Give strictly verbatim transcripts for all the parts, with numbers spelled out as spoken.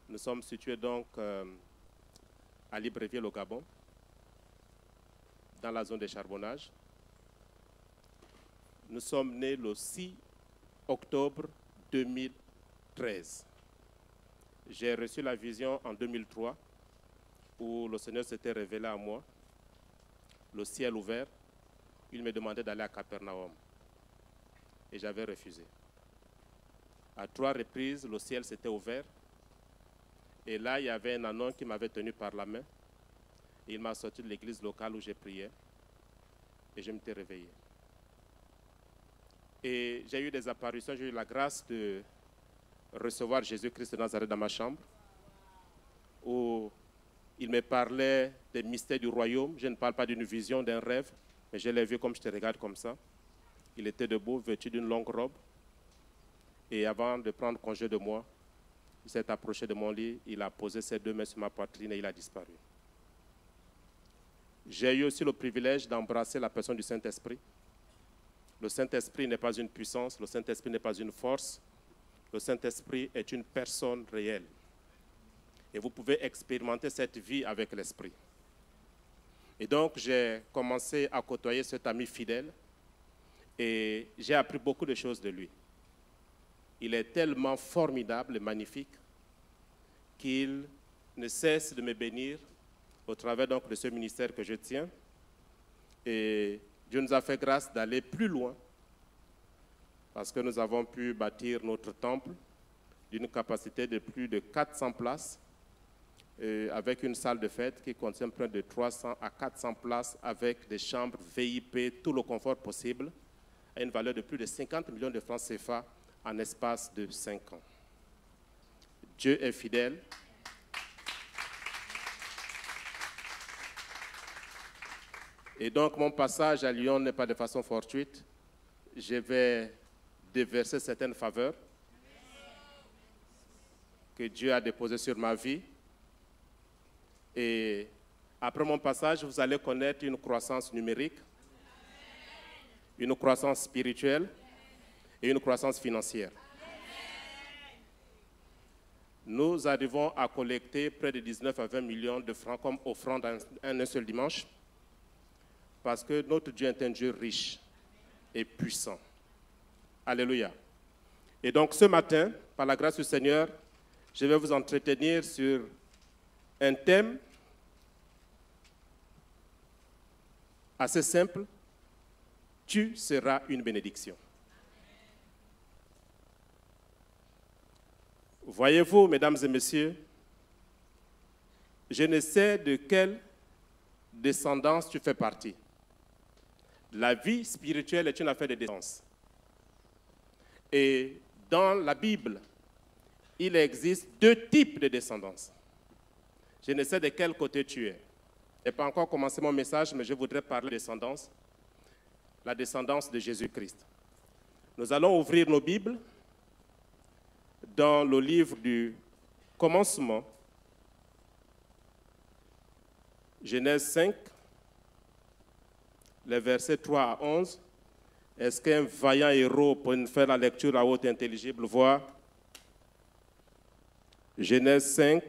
Nous sommes situés donc euh, à Libreville au Gabon, dans la zone des charbonnages. Nous sommes nés le six octobre deux mille treize. J'ai reçu la vision en deux mille trois où le Seigneur s'était révélé à moi, le ciel ouvert. Il me demandait d'aller à Capernaum et j'avais refusé. À trois reprises, le ciel s'était ouvert et là, il y avait un anon qui m'avait tenu par la main. Et il m'a sorti de l'église locale où j'ai prié et je m'étais réveillé. Et j'ai eu des apparitions, j'ai eu la grâce de recevoir Jésus-Christ de Nazareth dans ma chambre où il me parlait des mystères du royaume. Je ne parle pas d'une vision, d'un rêve, mais je l'ai vu comme je te regarde comme ça. Il était debout, vêtu d'une longue robe. Et avant de prendre congé de moi, il s'est approché de mon lit, il a posé ses deux mains sur ma poitrine et il a disparu. J'ai eu aussi le privilège d'embrasser la personne du Saint-Esprit. Le Saint-Esprit n'est pas une puissance, le Saint-Esprit n'est pas une force. Le Saint-Esprit est une personne réelle. Et vous pouvez expérimenter cette vie avec l'Esprit. Et donc, j'ai commencé à côtoyer cet ami fidèle et j'ai appris beaucoup de choses de lui. Il est tellement formidable et magnifique qu'il ne cesse de me bénir au travers donc de ce ministère que je tiens. Et Dieu nous a fait grâce d'aller plus loin parce que nous avons pu bâtir notre temple d'une capacité de plus de quatre cents places euh, avec une salle de fête qui contient près de trois cents à quatre cents places avec des chambres V I P, tout le confort possible, à une valeur de plus de cinquante millions de francs C F A en espace de cinq ans. Dieu est fidèle. Et donc, mon passage à Lyon n'est pas de façon fortuite. Je vais déverser certaines faveurs que Dieu a déposées sur ma vie. Et après mon passage, vous allez connaître une croissance numérique, une croissance spirituelle et une croissance financière. Nous arrivons à collecter près de dix-neuf à vingt millions de francs comme offrande en un seul dimanche parce que notre Dieu est un Dieu riche et puissant. Alléluia. Et donc ce matin, par la grâce du Seigneur, je vais vous entretenir sur un thème assez simple. Tu seras une bénédiction. Voyez-vous, mesdames et messieurs, je ne sais de quelle descendance tu fais partie. La vie spirituelle est une affaire de descendance. Et dans la Bible, il existe deux types de descendance. Je ne sais de quel côté tu es. Je n'ai pas encore commencé mon message, mais je voudrais parler de descendance. La descendance de Jésus-Christ. Nous allons ouvrir nos Bibles dans le livre du commencement, Genèse cinq, les versets trois à onze. Est-ce qu'un vaillant héros peut nous faire la lecture à haute intelligible voix? Genèse cinq,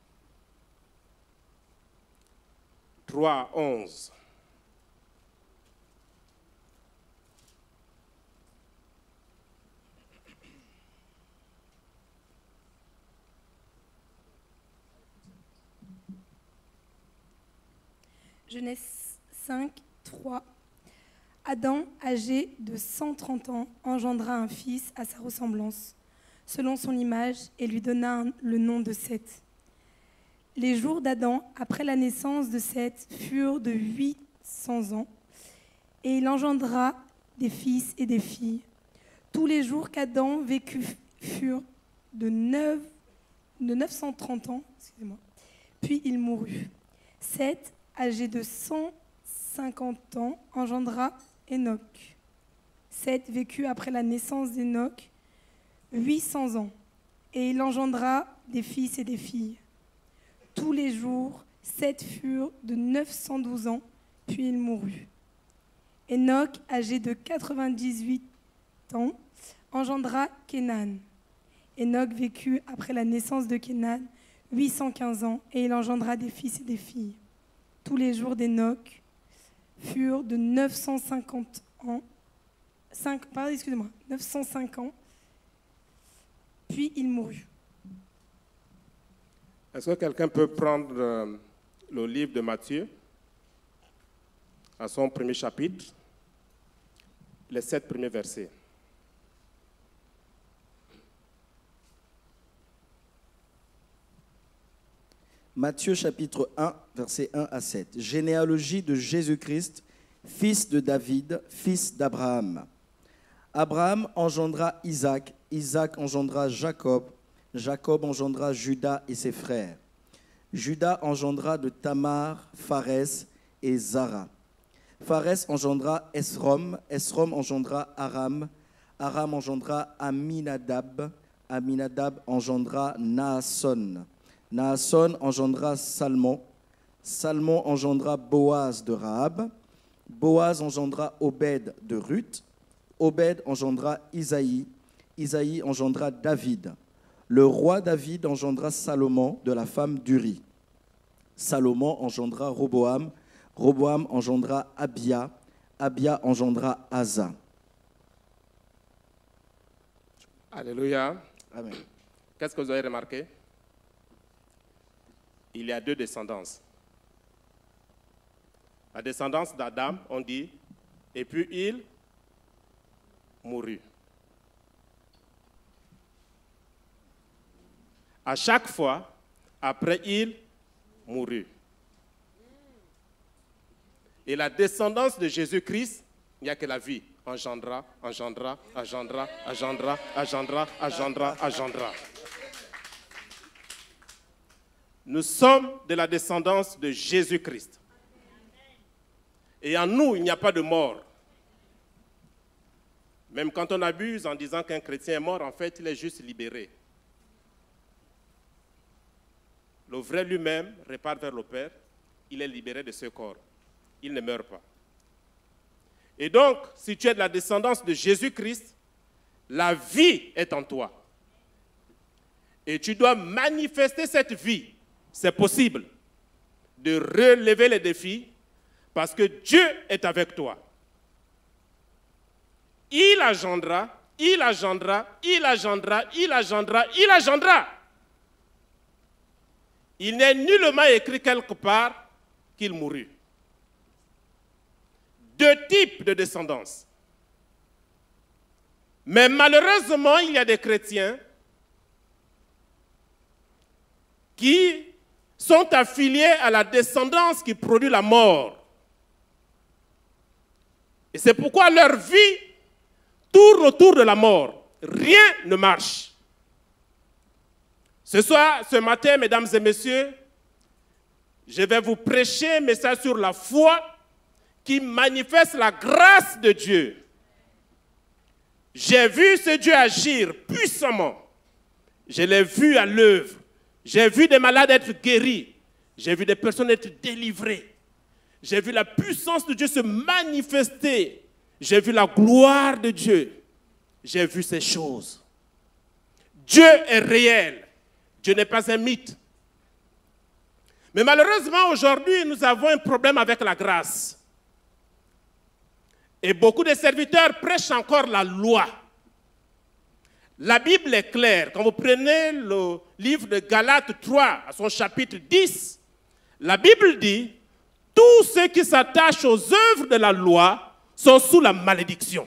trois à onze. Genèse cinq, trois. Adam, âgé de cent trente ans, engendra un fils à sa ressemblance, selon son image, et lui donna un- le nom de Seth. Les jours d'Adam, après la naissance de Seth, furent de huit cents ans, et il engendra des fils et des filles. Tous les jours qu'Adam vécut furent de, neuf, de neuf cent trente ans, excusez-moi, puis il mourut. Seth, âgé de cent cinquante ans, engendra Enoch. Seth vécut après la naissance d'Enoch huit cents ans, et il engendra des fils et des filles. Tous les jours, Seth furent de neuf cent douze ans, puis il mourut. Enoch, âgé de quatre-vingt-dix-huit ans, engendra Kénan. Enoch vécut après la naissance de Kénan huit cent quinze ans, et il engendra des fils et des filles. Tous les jours d'Enoch furent de neuf cent cinquante ans, cinq, pardon, excusez-moi, neuf cent cinq ans, puis il mourut. Est-ce que quelqu'un peut prendre euh, le livre de Matthieu, à son premier chapitre, les sept premiers versets? Matthieu chapitre un, versets un à sept. Généalogie de Jésus-Christ, fils de David, fils d'Abraham. Abraham engendra Isaac, Isaac engendra Jacob, Jacob engendra Judas et ses frères. Judas engendra de Tamar, Pharès et Zara. Pharès engendra Esrom, Esrom engendra Aram, Aram engendra Aminadab, Aminadab engendra Naasson. Naasson engendra Salmon, Salmon engendra Boaz de Rahab, Boaz engendra Obed de Ruth, Obed engendra Isaïe, Isaïe engendra David. Le roi David engendra Salomon de la femme d'Uri. Salomon engendra Roboam, Roboam engendra Abia, Abia engendra Asa. Alléluia. Amen. Qu'est-ce que vous avez remarqué? Il y a deux descendances. La descendance d'Adam, on dit, et puis il mourut. À chaque fois, après il mourut. Et la descendance de Jésus-Christ, il n'y a que la vie. Engendra, engendra, engendra, engendra, engendra, engendra, engendra. Nous sommes de la descendance de Jésus-Christ. Et en nous, il n'y a pas de mort. Même quand on abuse en disant qu'un chrétien est mort, en fait, il est juste libéré. Le vrai lui-même repart vers le Père. Il est libéré de ce corps. Il ne meurt pas. Et donc, si tu es de la descendance de Jésus-Christ, la vie est en toi. Et tu dois manifester cette vie. C'est possible de relever les défis parce que Dieu est avec toi. Il engendra, il engendra, il engendra, il engendra, il engendra. Il n'est nullement écrit quelque part qu'il mourut. Deux types de descendance. Mais malheureusement, il y a des chrétiens qui sont affiliés à la descendance qui produit la mort. Et c'est pourquoi leur vie tourne autour de la mort. Rien ne marche. Ce soir, ce matin, mesdames et messieurs, je vais vous prêcher un message sur la foi qui manifeste la grâce de Dieu. J'ai vu ce Dieu agir puissamment. Je l'ai vu à l'œuvre. J'ai vu des malades être guéris. J'ai vu des personnes être délivrées. J'ai vu la puissance de Dieu se manifester. J'ai vu la gloire de Dieu. J'ai vu ces choses. Dieu est réel. Dieu n'est pas un mythe. Mais malheureusement, aujourd'hui, nous avons un problème avec la grâce. Et beaucoup de serviteurs prêchent encore la loi. La Bible est claire. Quand vous prenez le livre de Galates trois, à son chapitre dix, la Bible dit « Tous ceux qui s'attachent aux œuvres de la loi sont sous la malédiction.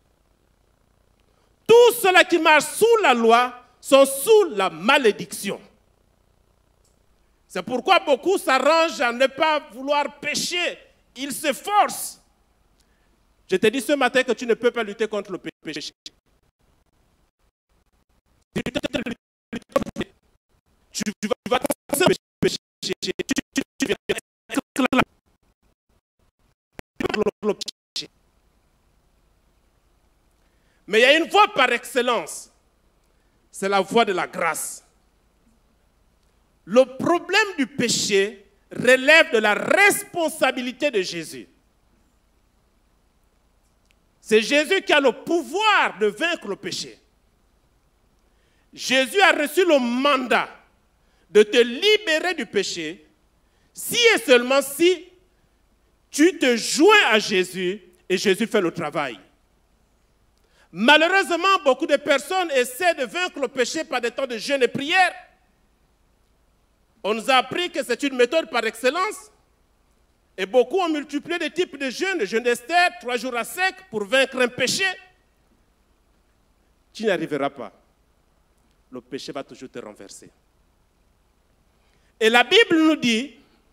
Tous ceux qui marchent sous la loi sont sous la malédiction. » C'est pourquoi beaucoup s'arrangent à ne pas vouloir pécher. Ils s'efforcent. Je te dis ce matin que tu ne peux pas lutter contre le péché. Tu, tu vas, tu vas commencer à pécher. Tu, tu, tu viens le péché. Mais il y a une voie par excellence. C'est la voie de la grâce. Le problème du péché relève de la responsabilité de Jésus. C'est Jésus qui a le pouvoir de vaincre le péché. Jésus a reçu le mandat de te libérer du péché si et seulement si tu te joins à Jésus et Jésus fait le travail. Malheureusement, beaucoup de personnes essaient de vaincre le péché par des temps de jeûne et prière. On nous a appris que c'est une méthode par excellence. Et beaucoup ont multiplié des types de jeûnes, le jeûne d'Esther, trois jours à sec pour vaincre un péché. Tu n'y arriveras pas. Le péché va toujours te renverser. Et la Bible nous dit,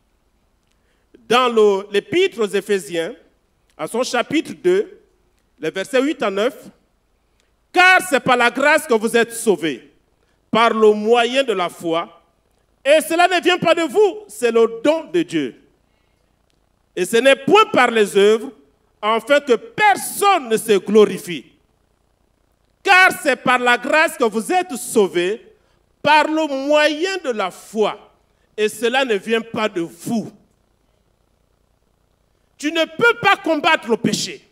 dans l'Épître aux Éphésiens, à son chapitre deux, les versets huit à neuf, « Car c'est par la grâce que vous êtes sauvés, par le moyen de la foi, et cela ne vient pas de vous, c'est le don de Dieu. Et ce n'est point par les œuvres, afin que personne ne se glorifie. Car c'est par la grâce que vous êtes sauvés, par le moyen de la foi, et cela ne vient pas de vous. » Tu ne peux pas combattre le péché.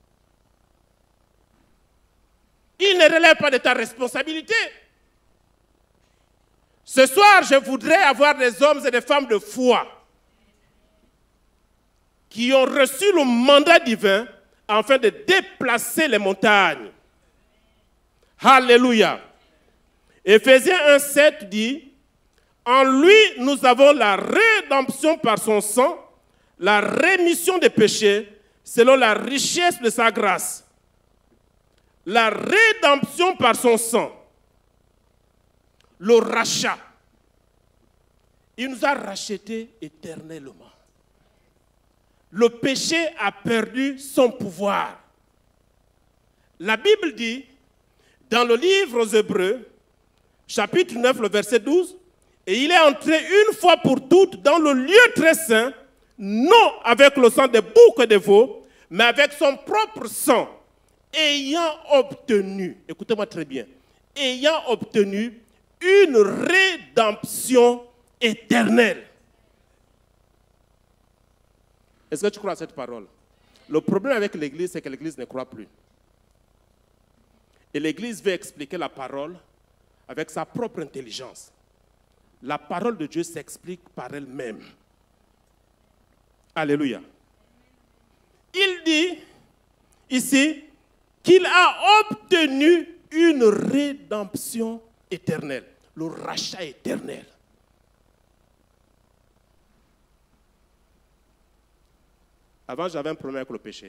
Il ne relève pas de ta responsabilité. Ce soir, je voudrais avoir des hommes et des femmes de foi qui ont reçu le mandat divin afin de déplacer les montagnes. Alléluia. Éphésiens un sept dit, « En lui, nous avons la rédemption par son sang, la rémission des péchés selon la richesse de sa grâce. » La rédemption par son sang. Le rachat. Il nous a rachetés éternellement. Le péché a perdu son pouvoir. La Bible dit, dans le livre aux Hébreux, chapitre neuf, le verset douze, « Et il est entré une fois pour toutes dans le lieu très saint, non avec le sang des boucs et des veaux, mais avec son propre sang, ayant obtenu, écoutez-moi très bien, ayant obtenu une rédemption éternelle. » Est-ce que tu crois à cette parole? Le problème avec l'Église, c'est que l'Église ne croit plus. Et l'Église veut expliquer la parole avec sa propre intelligence. La parole de Dieu s'explique par elle-même. Alléluia. Il dit ici qu'il a obtenu une rédemption éternelle, le rachat éternel. Avant, j'avais un problème avec le péché.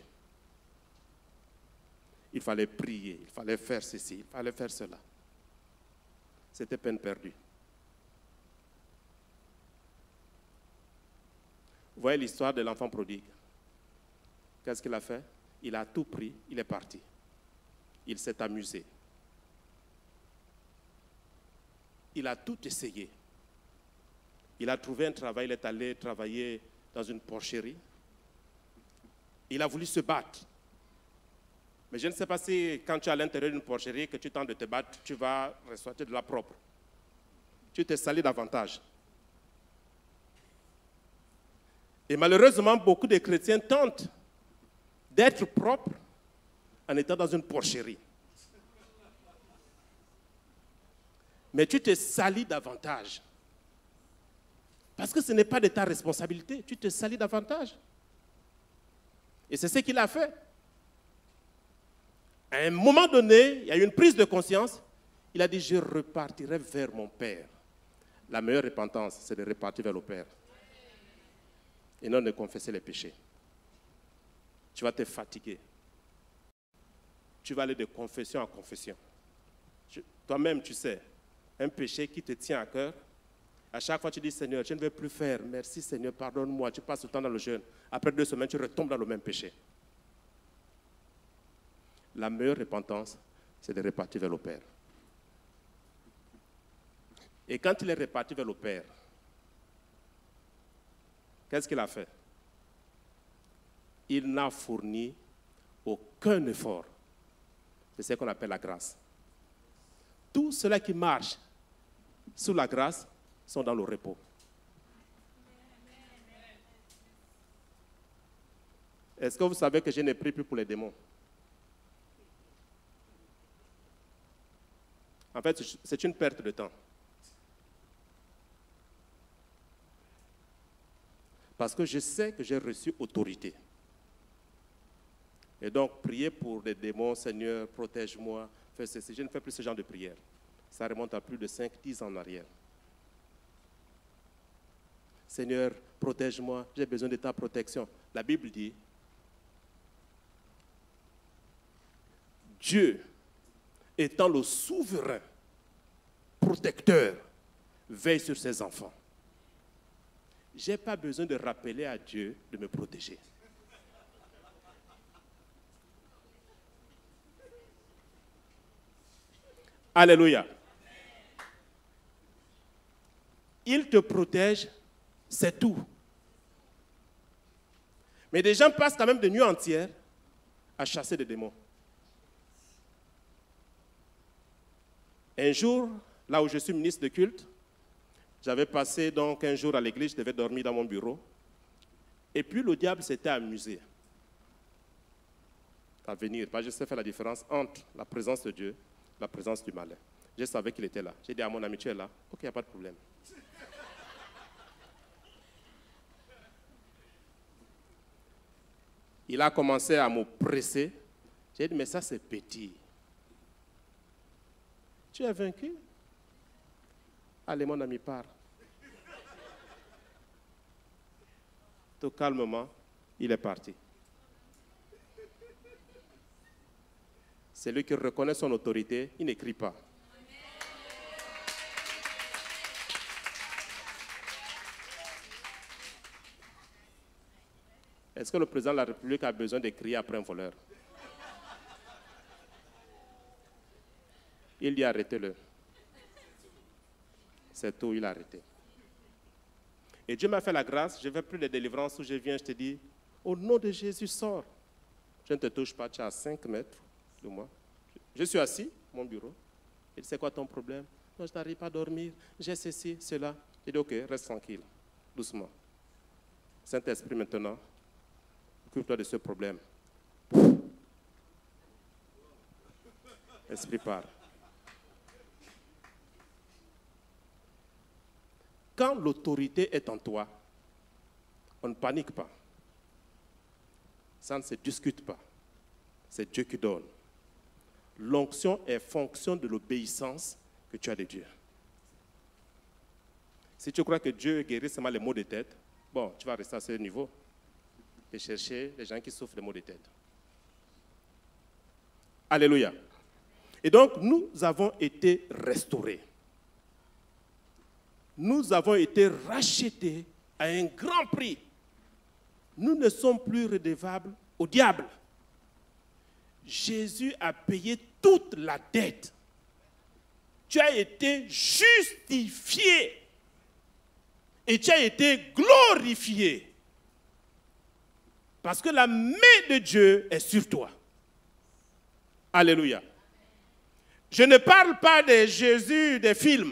Il fallait prier, il fallait faire ceci, il fallait faire cela. C'était peine perdue. Vous voyez l'histoire de l'enfant prodigue. Qu'est-ce qu'il a fait? Il a tout pris, il est parti. Il s'est amusé. Il a tout essayé. Il a trouvé un travail, il est allé travailler dans une porcherie. Il a voulu se battre. Mais je ne sais pas si quand tu es à l'intérieur d'une porcherie, que tu tentes de te battre, tu vas ressortir de la propre. Tu te salis davantage. Et malheureusement, beaucoup de chrétiens tentent d'être propres en étant dans une porcherie. Mais tu te salis davantage. Parce que ce n'est pas de ta responsabilité. Tu te salis davantage. Et c'est ce qu'il a fait. À un moment donné, il y a eu une prise de conscience. Il a dit, je repartirai vers mon Père. La meilleure repentance, c'est de repartir vers le Père. Et non de confesser les péchés. Tu vas te fatiguer. Tu vas aller de confession en confession. Toi-même, tu sais, un péché qui te tient à cœur, à chaque fois tu dis, Seigneur, je ne veux plus faire. Merci Seigneur, pardonne-moi. Tu passes le temps dans le jeûne. Après deux semaines, tu retombes dans le même péché. La meilleure repentance, c'est de repartir vers le Père. Et quand il est reparti vers le Père, qu'est-ce qu'il a fait? Il n'a fourni aucun effort. C'est ce qu'on appelle la grâce. Tous ceux-là qui marchent sous la grâce sont dans le repos. Est-ce que vous savez que je ne prie plus pour les démons? En fait, c'est une perte de temps. Parce que je sais que j'ai reçu autorité. Et donc, prier pour les démons, Seigneur, protège-moi, fais ceci. Je ne fais plus ce genre de prière. Ça remonte à plus de cinq dix ans en arrière. Seigneur, protège-moi, j'ai besoin de ta protection. La Bible dit, Dieu étant le souverain protecteur, veille sur ses enfants. Je n'ai pas besoin de rappeler à Dieu de me protéger. Alléluia. Il te protège, c'est tout. Mais des gens passent quand même des nuits entières à chasser des démons. Un jour, là où je suis ministre de culte, j'avais passé donc un jour à l'église, je devais dormir dans mon bureau. Et puis le diable s'était amusé à venir. Je sais faire la différence entre la présence de Dieu et la présence du malin. Je savais qu'il était là. J'ai dit à mon ami, tu es là? Ok, il n'y a pas de problème. Il a commencé à me presser. J'ai dit, mais ça c'est petit. Tu es vaincu? Allez, mon ami, pars. Tout calmement, il est parti. Celui qui reconnaît son autorité, il n'écrit pas. Est-ce que le président de la République a besoin de crier après un voleur? Il dit arrêtez-le. C'est tout, il a arrêté. Et Dieu m'a fait la grâce, je ne fais plus de délivrance où je viens, je te dis, au nom de Jésus, sors. Je ne te touche pas, tu es à cinq mètres de moi. Je suis assis, mon bureau. Il dit, c'est quoi ton problème? Non, je n'arrive pas à dormir, j'ai ceci, cela. Il dit, ok, reste tranquille, doucement. Saint-Esprit, maintenant, occupe-toi de ce problème. Esprit part. Quand l'autorité est en toi, on ne panique pas. Ça ne se discute pas. C'est Dieu qui donne. L'onction est fonction de l'obéissance que tu as de Dieu. Si tu crois que Dieu guérit seulement les maux de tête, bon, tu vas rester à ce niveau et chercher les gens qui souffrent des maux de tête. Alléluia. Et donc, nous avons été restaurés. Nous avons été rachetés à un grand prix. Nous ne sommes plus redevables au diable. Jésus a payé toute la dette. Tu as été justifié et tu as été glorifié. Parce que la main de Dieu est sur toi. Alléluia. Je ne parle pas de Jésus des films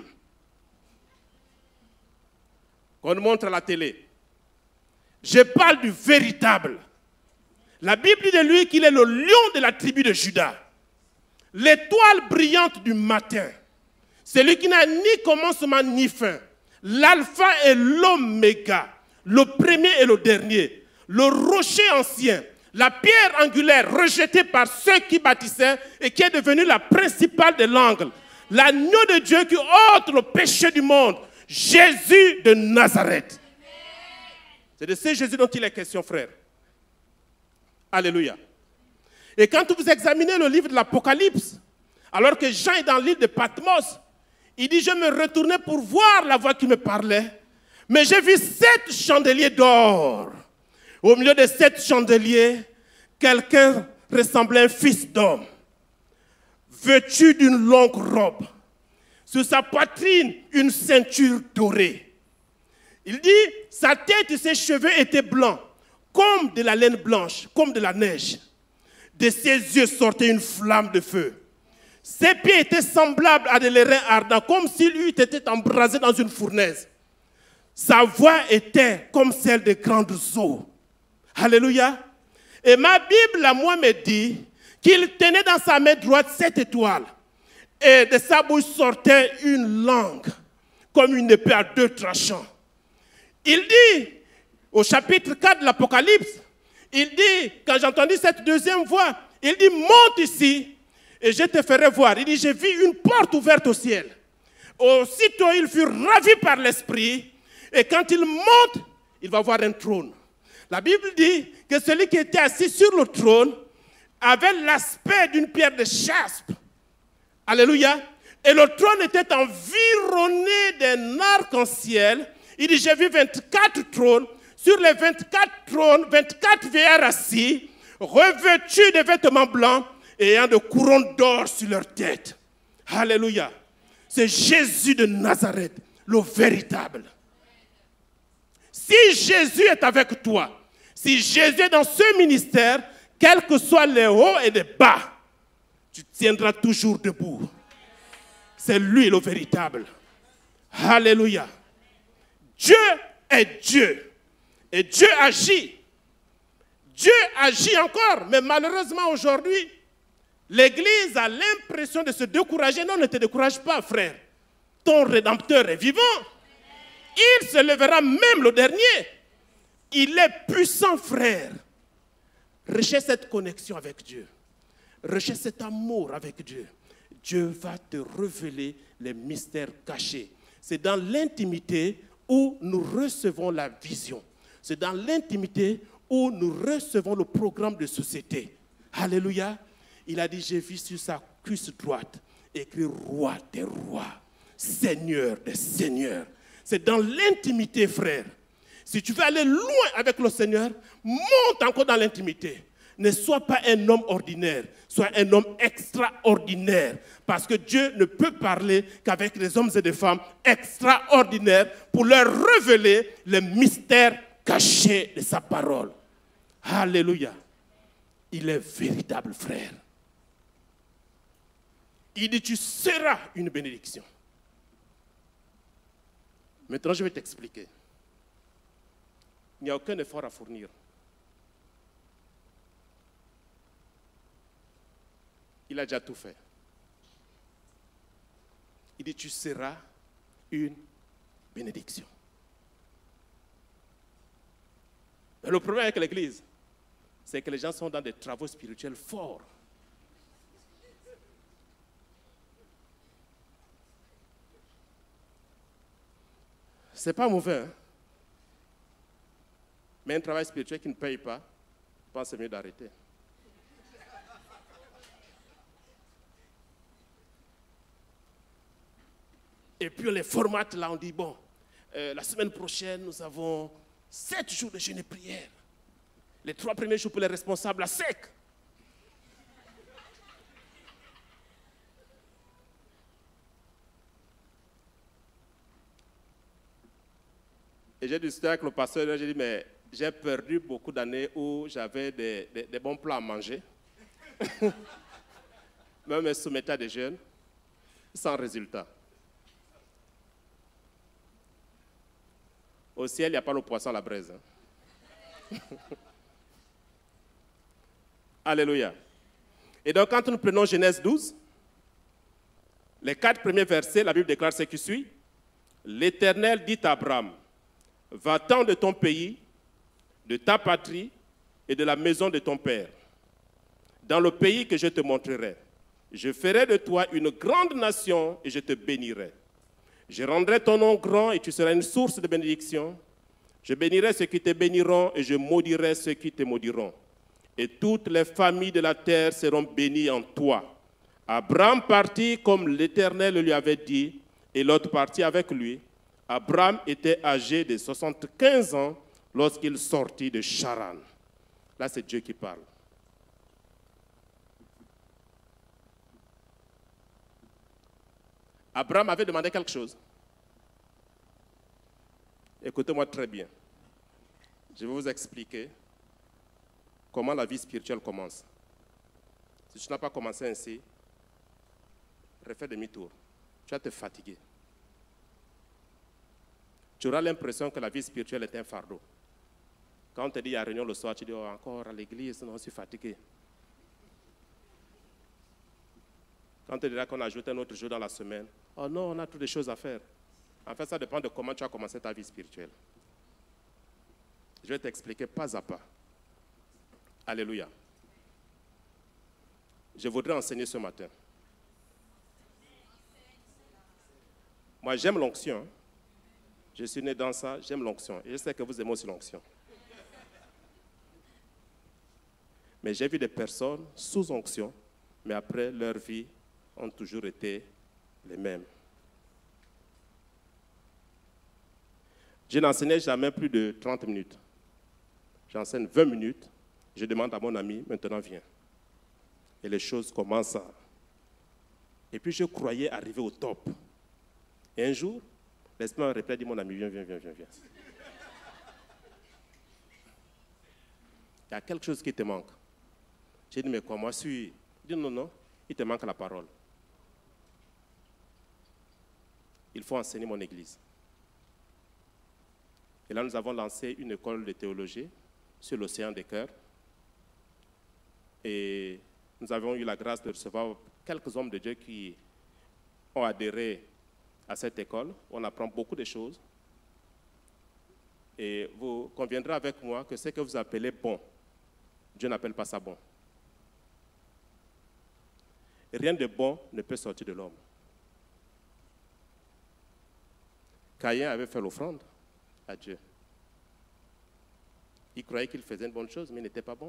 qu'on montre à la télé. Je parle du véritable. La Bible dit de lui qu'il est le lion de la tribu de Juda. L'étoile brillante du matin. Celui qui n'a ni commencement ni fin. L'alpha et l'oméga. Le premier et le dernier. Le rocher ancien. La pierre angulaire rejetée par ceux qui bâtissaient et qui est devenue la principale de l'angle. L'agneau de Dieu qui ôte le péché du monde. Jésus de Nazareth. C'est de ce Jésus dont il est question, frère. Alléluia. Et quand vous examinez le livre de l'Apocalypse, alors que Jean est dans l'île de Patmos, il dit, je me retournais pour voir la voix qui me parlait, mais j'ai vu sept chandeliers d'or. Au milieu de sept chandeliers, quelqu'un ressemblait à un fils d'homme, vêtu d'une longue robe. Sur sa poitrine, une ceinture dorée. Il dit, sa tête et ses cheveux étaient blancs, comme de la laine blanche, comme de la neige. De ses yeux sortait une flamme de feu. Ses pieds étaient semblables à des lérins ardents, comme s'il eût été embrasé dans une fournaise. Sa voix était comme celle de grandes eaux. Alléluia. Et ma Bible, à moi, me dit qu'il tenait dans sa main droite sept étoiles. Et de sa bouche sortait une langue, comme une épée à deux tranchants. Il dit, au chapitre quatre de l'Apocalypse, il dit, quand j'ai entendu cette deuxième voix, il dit, monte ici et je te ferai voir. Il dit, j'ai vu une porte ouverte au ciel. Aussitôt, il fut ravi par l'Esprit et quand il monte, il va voir un trône. La Bible dit que celui qui était assis sur le trône avait l'aspect d'une pierre de jaspe. Alléluia. Et le trône était environné d'un arc-en-ciel. Il dit, j'ai vu vingt-quatre trônes. Sur les vingt-quatre trônes, vingt-quatre vieillards assis, revêtus de vêtements blancs et ayant de couronnes d'or sur leur tête. Alléluia. C'est Jésus de Nazareth, le véritable. Si Jésus est avec toi, si Jésus est dans ce ministère, quels que soient les hauts et les bas, tu tiendras toujours debout. C'est lui le véritable. Alléluia. Dieu est Dieu. Et Dieu agit. Dieu agit encore. Mais malheureusement aujourd'hui, l'Église a l'impression de se décourager. Non, ne te décourage pas, frère. Ton Rédempteur est vivant. Il se lèvera même le dernier. Il est puissant, frère. Recherche cette connexion avec Dieu. Recherche cet amour avec Dieu. Dieu va te révéler les mystères cachés. C'est dans l'intimité où nous recevons la vision. C'est dans l'intimité où nous recevons le programme de société. Alléluia. Il a dit, j'ai vu sur sa cuisse droite écrit roi des rois, seigneur des seigneurs. C'est dans l'intimité, frère. Si tu veux aller loin avec le Seigneur, monte encore dans l'intimité. Ne sois pas un homme ordinaire, sois un homme extraordinaire. Parce que Dieu ne peut parler qu'avec des hommes et des femmes extraordinaires pour leur révéler les mystères cachés de sa parole. Alléluia. Il est véritable, frère. Il dit, tu seras une bénédiction. Maintenant, je vais t'expliquer. Il n'y a aucun effort à fournir. Il a déjà tout fait. Il dit, tu seras une bénédiction. Mais le problème avec l'Église, c'est que les gens sont dans des travaux spirituels forts. Ce n'est pas mauvais, hein? Mais un travail spirituel qui ne paye pas, je pense que c'est mieux d'arrêter. Et puis on les formate là, on dit, bon, euh, la semaine prochaine, nous avons sept jours de jeûne et prière. Les trois premiers jours pour les responsables à sec. Et j'ai discuté avec le pasteur, j'ai dit, mais j'ai perdu beaucoup d'années où j'avais des, des, des bons plats à manger. Même me soumettais à des jeûnes, sans résultat. Au ciel, il n'y a pas le poisson à la braise. Hein. Alléluia. Et donc, quand nous prenons Genèse douze, les quatre premiers versets, la Bible déclare ce qui suit. L'Éternel dit à Abraham, va-t'en de ton pays, de ta patrie et de la maison de ton père, dans le pays que je te montrerai. Je ferai de toi une grande nation et je te bénirai. Je rendrai ton nom grand et tu seras une source de bénédiction. Je bénirai ceux qui te béniront et je maudirai ceux qui te maudiront. Et toutes les familles de la terre seront bénies en toi. Abraham partit comme l'Éternel lui avait dit, et l'autre partit avec lui. Abraham était âgé de soixante-quinze ans lorsqu'il sortit de Charan. Là, c'est Dieu qui parle. Abraham avait demandé quelque chose. Écoutez-moi très bien. Je vais vous expliquer comment la vie spirituelle commence. Si tu n'as pas commencé ainsi, refais demi-tour. Tu vas te fatiguer. Tu auras l'impression que la vie spirituelle est un fardeau. Quand on te dit il y a réunion le soir, tu dis oh, encore à l'église, non, je suis fatigué. Quand on te dira qu'on ajoute un autre jour dans la semaine, oh non, on a toutes des choses à faire. En fait, ça dépend de comment tu as commencé ta vie spirituelle. Je vais t'expliquer pas à pas. Alléluia. Je voudrais enseigner ce matin. Moi, j'aime l'onction. Hein. Je suis né dans ça, j'aime l'onction. Et je sais que vous aimez aussi l'onction. Mais j'ai vu des personnes sous onction, mais après, leur vie ont toujours été les mêmes. Je n'enseignais jamais plus de trente minutes. J'enseigne vingt minutes. Je demande à mon ami, maintenant viens. Et les choses commencent à... Et puis je croyais arriver au top. Et un jour, l'Esprit m'a répété, dit mon ami, viens, viens, viens, viens, viens. Il y a quelque chose qui te manque. J'ai dit, mais quoi, moi, je suis... Il dit, non, non, il te manque la parole. Il faut enseigner mon église. Et là, nous avons lancé une école de théologie sur l'océan des cœurs. Et nous avons eu la grâce de recevoir quelques hommes de Dieu qui ont adhéré à cette école. On apprend beaucoup de choses. Et vous conviendrez avec moi que ce que vous appelez bon, Dieu n'appelle pas ça bon. Rien de bon ne peut sortir de l'homme. Caïn avait fait l'offrande à Dieu. Il croyait qu'il faisait une bonne chose, mais il n'était pas bon.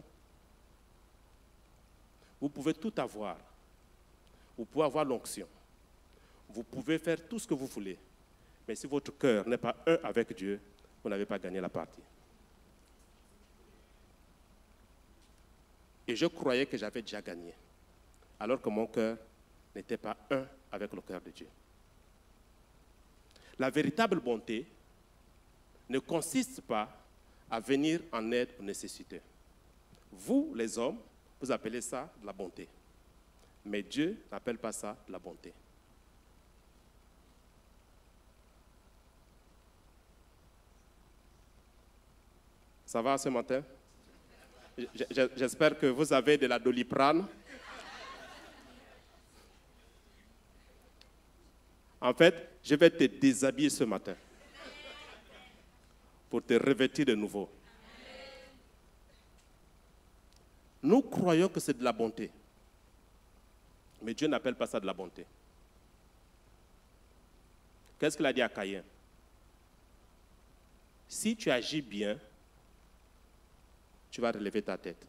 Vous pouvez tout avoir. Vous pouvez avoir l'onction. Vous pouvez faire tout ce que vous voulez. Mais si votre cœur n'est pas un avec Dieu, vous n'avez pas gagné la partie. Et je croyais que j'avais déjà gagné, alors que mon cœur n'était pas un avec le cœur de Dieu. La véritable bonté ne consiste pas à venir en aide aux nécessités. Vous, les hommes, vous appelez ça de la bonté. Mais Dieu n'appelle pas ça de la bonté. Ça va ce matin? J'espère que vous avez de la Doliprane. En fait, je vais te déshabiller ce matin pour te revêtir de nouveau. Nous croyons que c'est de la bonté. Mais Dieu n'appelle pas ça de la bonté. Qu'est-ce qu'il a dit à Caïn? Si tu agis bien, tu vas relever ta tête.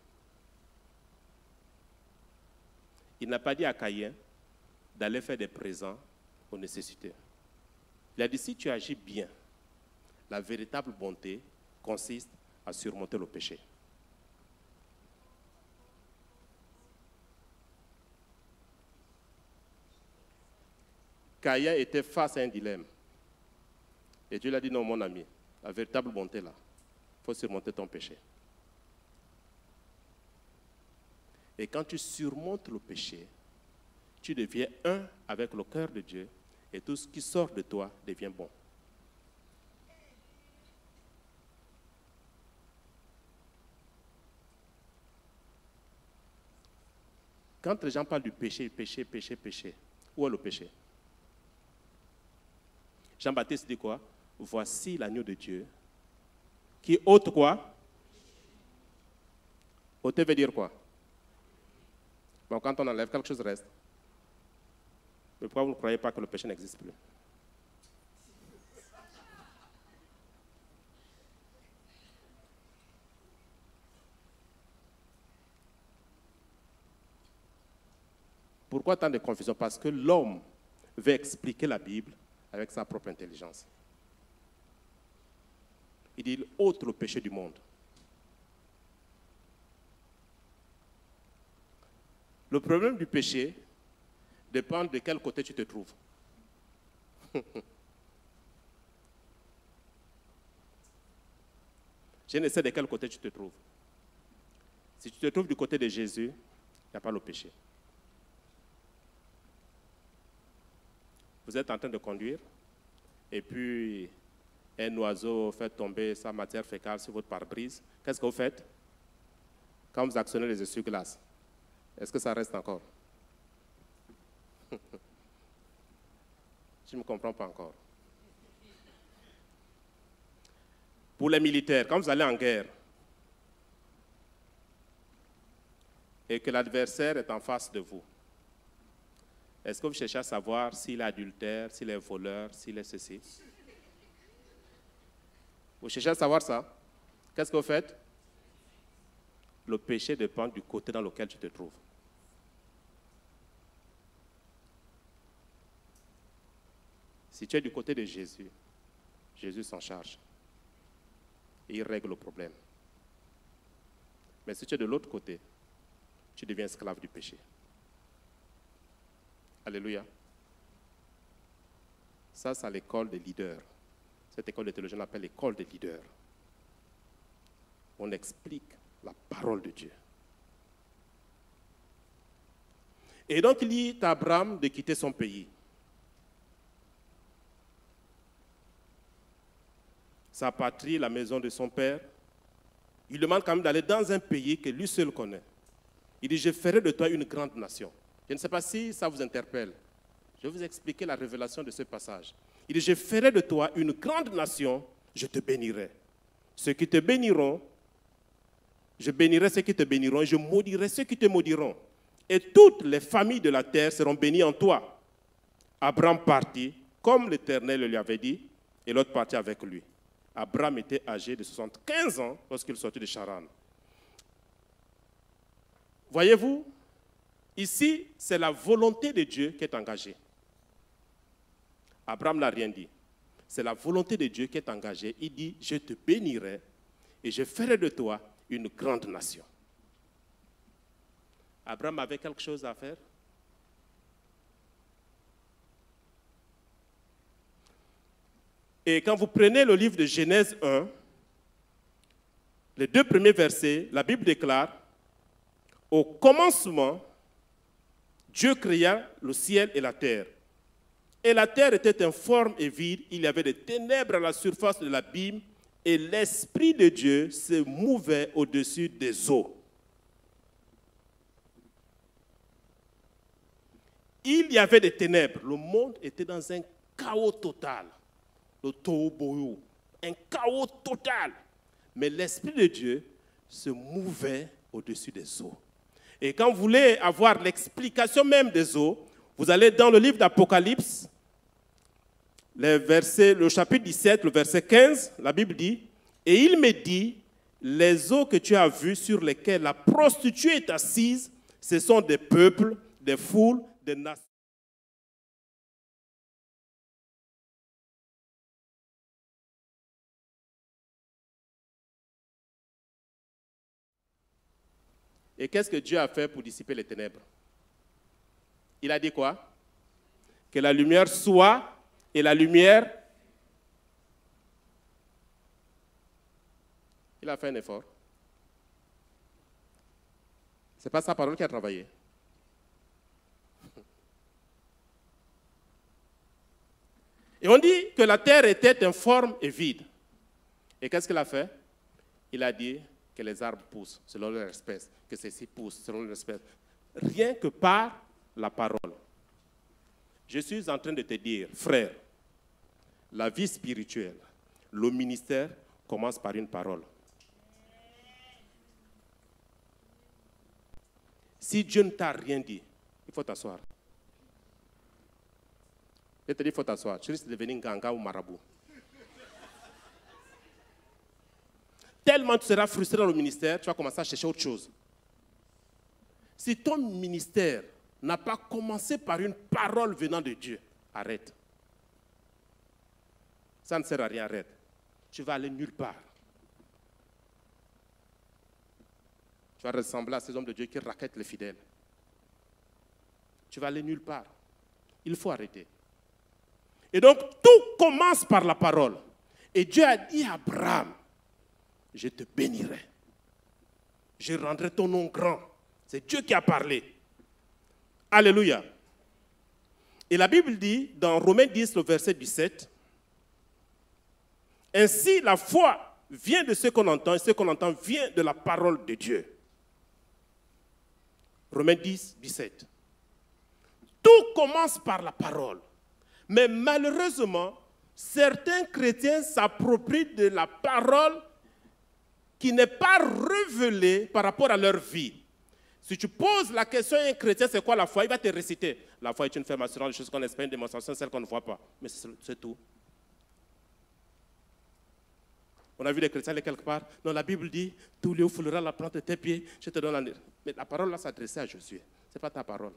Il n'a pas dit à Caïn d'aller faire des présents aux nécessités. Il a dit, si tu agis bien, la véritable bonté consiste à surmonter le péché. Caïn était face à un dilemme. Et Dieu lui a dit, non, mon ami, la véritable bonté là, il faut surmonter ton péché. Et quand tu surmontes le péché, tu deviens un avec le cœur de Dieu et tout ce qui sort de toi devient bon. Quand les gens parlent du péché, péché, péché, péché, où est le péché? Jean-Baptiste dit quoi? Voici l'agneau de Dieu qui ôte quoi? Ôter veut dire quoi? Bon, quand on enlève, quelque chose reste. Mais pourquoi vous ne croyez pas que le péché n'existe plus? Pourquoi tant de confusion? Parce que l'homme veut expliquer la Bible avec sa propre intelligence. Il dit, il ôte le péché du monde. Le problème du péché dépend de quel côté tu te trouves. Je ne sais de quel côté tu te trouves. Si tu te trouves du côté de Jésus, il n'y a pas le péché. Vous êtes en train de conduire, et puis un oiseau fait tomber sa matière fécale sur votre pare-brise. Qu'est-ce que vous faites? Quand vous actionnez les essuie-glaces, est-ce que ça reste encore? Je ne me comprends pas encore. Pour Pour les militaires, quand vous allez en guerre et que l'adversaire est en face de vous, est-ce que vous cherchez à savoir s'il est adultère, s'il est voleur, s'il est ceci? Vous cherchez à savoir ça? Qu'est-ce que vous faites? Le péché dépend du côté dans lequel tu te trouves. Si tu es du côté de Jésus, Jésus s'en charge. Et il règle le problème. Mais si tu es de l'autre côté, tu deviens esclave du péché. Alléluia. Ça, c'est l'école des leaders. Cette école de théologie, on l'appelle l'école des leaders. On explique la parole de Dieu. Et donc, il dit à Abraham de quitter son pays. Sa patrie, la maison de son père. Il demande quand même d'aller dans un pays que lui seul connaît. Il dit, je ferai de toi une grande nation. Je ne sais pas si ça vous interpelle. Je vais vous expliquer la révélation de ce passage. Il dit, je ferai de toi une grande nation, je te bénirai. Ceux qui te béniront, je bénirai ceux qui te béniront, et je maudirai ceux qui te maudiront. Et toutes les familles de la terre seront bénies en toi. Abraham partit, comme l'Éternel lui avait dit, et l'autre partit avec lui. Abraham était âgé de soixante-quinze ans lorsqu'il sortit de Charan. Voyez-vous, ici, c'est la volonté de Dieu qui est engagée. Abraham n'a rien dit. C'est la volonté de Dieu qui est engagée. Il dit, je te bénirai et je ferai de toi une grande nation. Abraham avait quelque chose à faire? Et quand vous prenez le livre de Genèse un, les deux premiers versets, la Bible déclare, au commencement, Dieu créa le ciel et la terre. Et la terre était informe et vide, il y avait des ténèbres à la surface de l'abîme, et l'Esprit de Dieu se mouvait au-dessus des eaux. Il y avait des ténèbres, le monde était dans un chaos total, le tohu-bohu, un chaos total. Mais l'Esprit de Dieu se mouvait au-dessus des eaux. Et quand vous voulez avoir l'explication même des eaux, vous allez dans le livre d'Apocalypse, le, verset, le chapitre dix-sept, le verset quinze, la Bible dit, « Et il me dit, les eaux que tu as vues sur lesquelles la prostituée est assise, ce sont des peuples, des foules, des nations. » Et qu'est-ce que Dieu a fait pour dissiper les ténèbres? Il a dit quoi? Que la lumière soit, et la lumière... Il a fait un effort. Ce n'est pas sa parole qui a travaillé. Et on dit que la terre était informe et vide. Et qu'est-ce qu'il a fait? Il a dit que les arbres poussent selon leur espèce, que ceci pousse selon leur espèce. Rien que par la parole. Je suis en train de te dire, frère, la vie spirituelle, le ministère commence par une parole. Si Dieu ne t'a rien dit, il faut t'asseoir. Je te dis, il faut t'asseoir. Tu risques de devenir ganga ou marabout. Tellement tu seras frustré dans le ministère, tu vas commencer à chercher autre chose. Si ton ministère n'a pas commencé par une parole venant de Dieu, arrête. Ça ne sert à rien, arrête. Tu vas aller nulle part. Tu vas ressembler à ces hommes de Dieu qui raquettent les fidèles. Tu vas aller nulle part. Il faut arrêter. Et donc, tout commence par la parole. Et Dieu a dit à Abraham, je te bénirai. Je rendrai ton nom grand. C'est Dieu qui a parlé. Alléluia. Et la Bible dit, dans Romains dix, le verset dix-sept, ainsi la foi vient de ce qu'on entend, et ce qu'on entend vient de la parole de Dieu. Romains dix, dix-sept. Tout commence par la parole. Mais malheureusement, certains chrétiens s'approprient de la parole qui n'est pas révélée par rapport à leur vie. Si tu poses la question à un chrétien, c'est quoi la foi? Il va te réciter. La foi est une ferme assurance, des choses qu'on espère, une démonstration, celle qu'on ne voit pas. Mais c'est tout. On a vu les chrétiens aller quelque part. Non, la Bible dit, tout lieu où foulera la plante de tes pieds, je te donne la... Mais la parole là s'adressait à Josué. Ce n'est pas ta parole.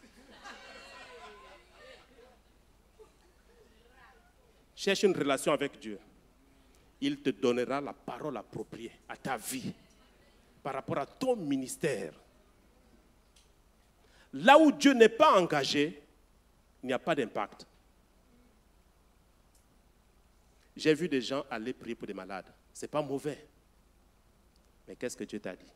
Cherche une relation avec Dieu. Il te donnera la parole appropriée à ta vie par rapport à ton ministère. Là où Dieu n'est pas engagé, il n'y a pas d'impact. J'ai vu des gens aller prier pour des malades. Ce n'est pas mauvais. Mais qu'est-ce que Dieu t'a dit?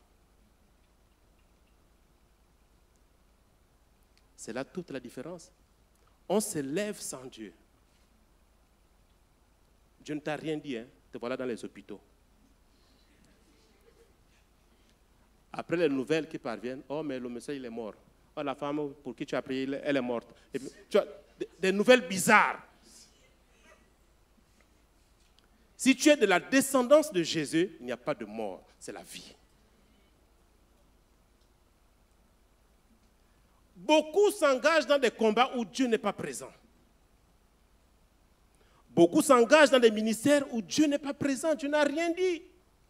C'est là toute la différence. On se lève sans Dieu. Dieu ne t'a rien dit, hein. Te voilà dans les hôpitaux. Après les nouvelles qui parviennent, oh mais le monsieur il est mort. Oh la femme pour qui tu as prié, elle est morte. Et puis, tu as des, des nouvelles bizarres. Si tu es de la descendance de Jésus, il n'y a pas de mort, c'est la vie. Beaucoup s'engagent dans des combats où Dieu n'est pas présent. Beaucoup s'engagent dans des ministères où Dieu n'est pas présent, Dieu n'a rien dit.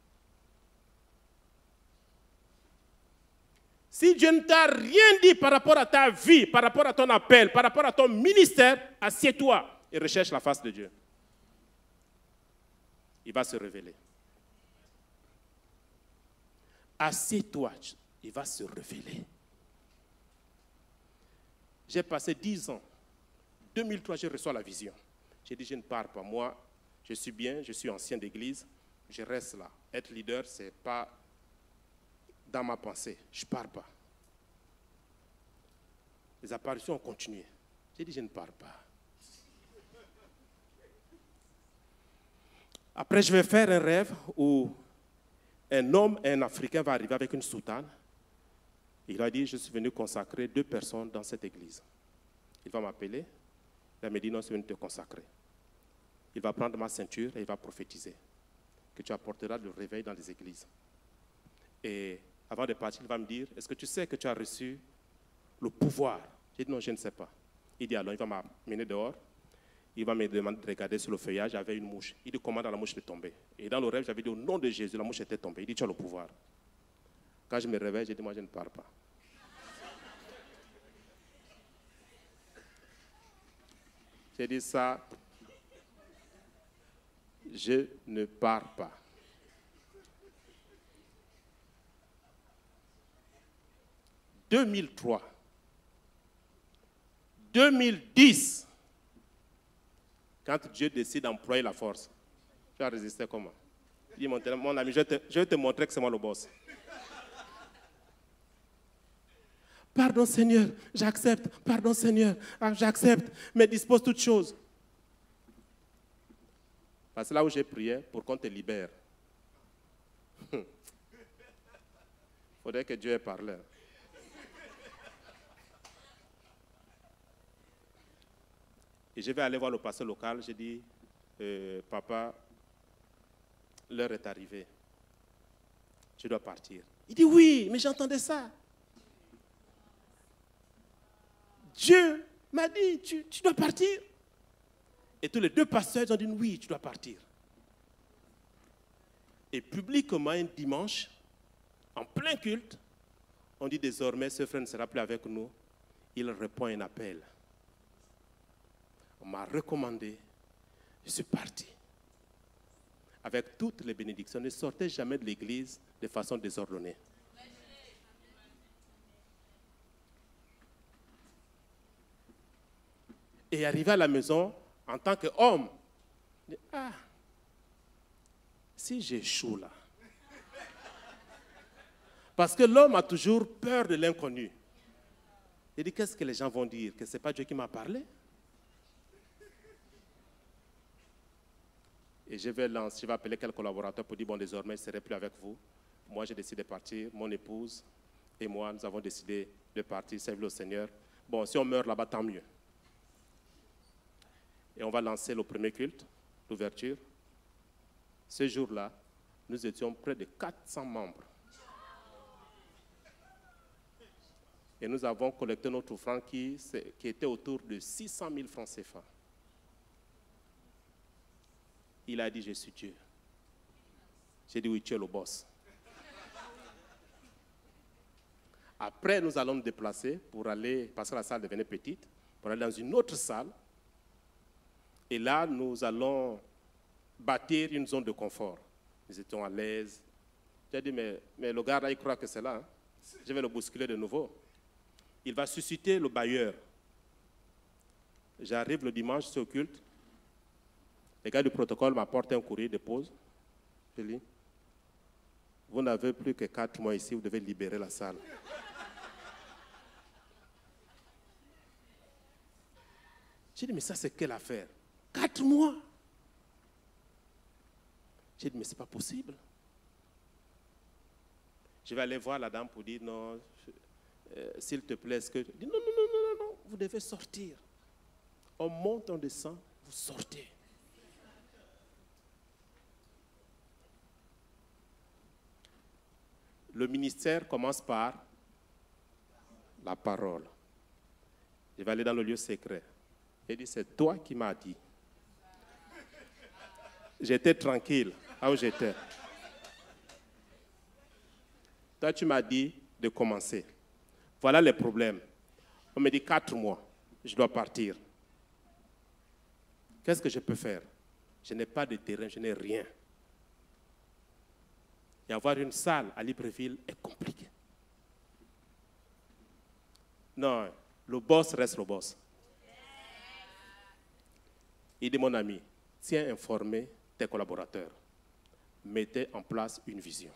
Si Dieu ne t'a rien dit par rapport à ta vie, par rapport à ton appel, par rapport à ton ministère, assieds-toi et recherche la face de Dieu. Il va se révéler. Assieds-toi, il va se révéler. J'ai passé dix ans. deux mille trois, je reçois la vision. J'ai dit, je ne pars pas. Moi, je suis bien, je suis ancien d'église, je reste là. Être leader, ce n'est pas dans ma pensée. Je ne pars pas. Les apparitions ont continué. J'ai dit, je ne pars pas. Après, je vais faire un rêve où un homme, un Africain va arriver avec une soutane. Il a dit, je suis venu consacrer deux personnes dans cette église. Il va m'appeler. Il m'a dit, non, je suis venu te consacrer. Il va prendre ma ceinture et il va prophétiser que tu apporteras le réveil dans les églises. Et avant de partir, il va me dire, est-ce que tu sais que tu as reçu le pouvoir? J'ai dit, non, je ne sais pas. Il dit, alors, il va m'amener dehors. Il va me demander de regarder sur le feuillage, il y avait une mouche. Il dit, comment dans la mouche est tombée? Et dans le rêve, j'avais dit, au nom de Jésus, la mouche était tombée. Il dit, tu as le pouvoir. Quand je me réveille, j'ai dit, moi, je ne pars pas. J'ai dit ça, je ne pars pas. deux mille trois, deux mille dix, quand Dieu décide d'employer la force, tu as résisté comment? Il dit, mon, mon ami, je vais, te, je vais te montrer que c'est moi le boss. Pardon Seigneur, j'accepte. Pardon Seigneur, j'accepte. Mais dispose toutes choses. Parce que là où j'ai prié, pour qu'on te libère. Il faudrait que Dieu ait parlé. Et je vais aller voir le pasteur local. J'ai dit, euh, papa, l'heure est arrivée. Je dois partir. Il dit, oui, mais j'entendais ça. Dieu m'a dit, tu, tu dois partir. Et tous les deux pasteurs ont dit, oui, tu dois partir. Et publiquement, un dimanche, en plein culte, on dit désormais, ce frère ne sera plus avec nous. Il répond à un appel. On m'a recommandé, je suis parti. Avec toutes les bénédictions, ne sortez jamais de l'église de façon désordonnée. Et arrivé à la maison, en tant qu'homme, ah, si j'échoue là. Parce que l'homme a toujours peur de l'inconnu. Il dit, qu'est-ce que les gens vont dire? Que ce n'est pas Dieu qui m'a parlé? Et je vais lancer, je vais appeler quelques collaborateurs pour dire, bon, désormais, je ne serai plus avec vous. Moi, j'ai décidé de partir. Mon épouse et moi, nous avons décidé de partir, servir le Seigneur. Bon, si on meurt là-bas, tant mieux. et on va lancer le premier culte, l'ouverture. Ce jour-là, nous étions près de quatre cents membres. Et nous avons collecté notre offrande qui, qui était autour de six cent mille francs C F A. Il a dit, je suis Dieu. J'ai dit, oui, tu es le boss. Après, nous allons nous déplacer pour aller, parce que la salle devenait petite, pour aller dans une autre salle. Et là, nous allons bâtir une zone de confort. Nous étions à l'aise. J'ai dit, mais, mais le gars là, il croit que c'est là. Hein? Je vais le bousculer de nouveau. Il va susciter le bailleur. J'arrive le dimanche, c'est au culte. Les gars du protocole m'apportent un courrier de pause. Je lis. Vous n'avez plus que quatre mois ici, vous devez libérer la salle. J'ai dit, mais ça, c'est quelle affaire? Quatre mois? J'ai dit, mais ce n'est pas possible. Je vais aller voir la dame pour dire, non, euh, s'il te plaît, est-ce que... Je dis, non, non, non, non, non, non, vous devez sortir. On monte, on descend, vous sortez. Le ministère commence par la parole. Je vais aller dans le lieu secret. Il dit, c'est toi qui m'as dit. J'étais tranquille, là où j'étais. Toi, tu m'as dit de commencer. Voilà les problèmes. On me dit quatre mois, je dois partir. Qu'est-ce que je peux faire? Je n'ai pas de terrain, je n'ai rien. Et avoir une salle à Libreville est compliqué. Non, le boss reste le boss. Il dit, mon ami, tiens informé tes collaborateurs. Mettez en place une vision.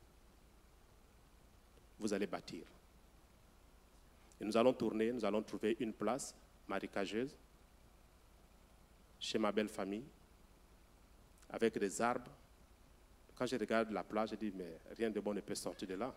Vous allez bâtir. Et nous allons tourner, nous allons trouver une place marécageuse chez ma belle famille, avec des arbres. Quand je regarde la plage, je dis, mais rien de bon ne peut sortir de là.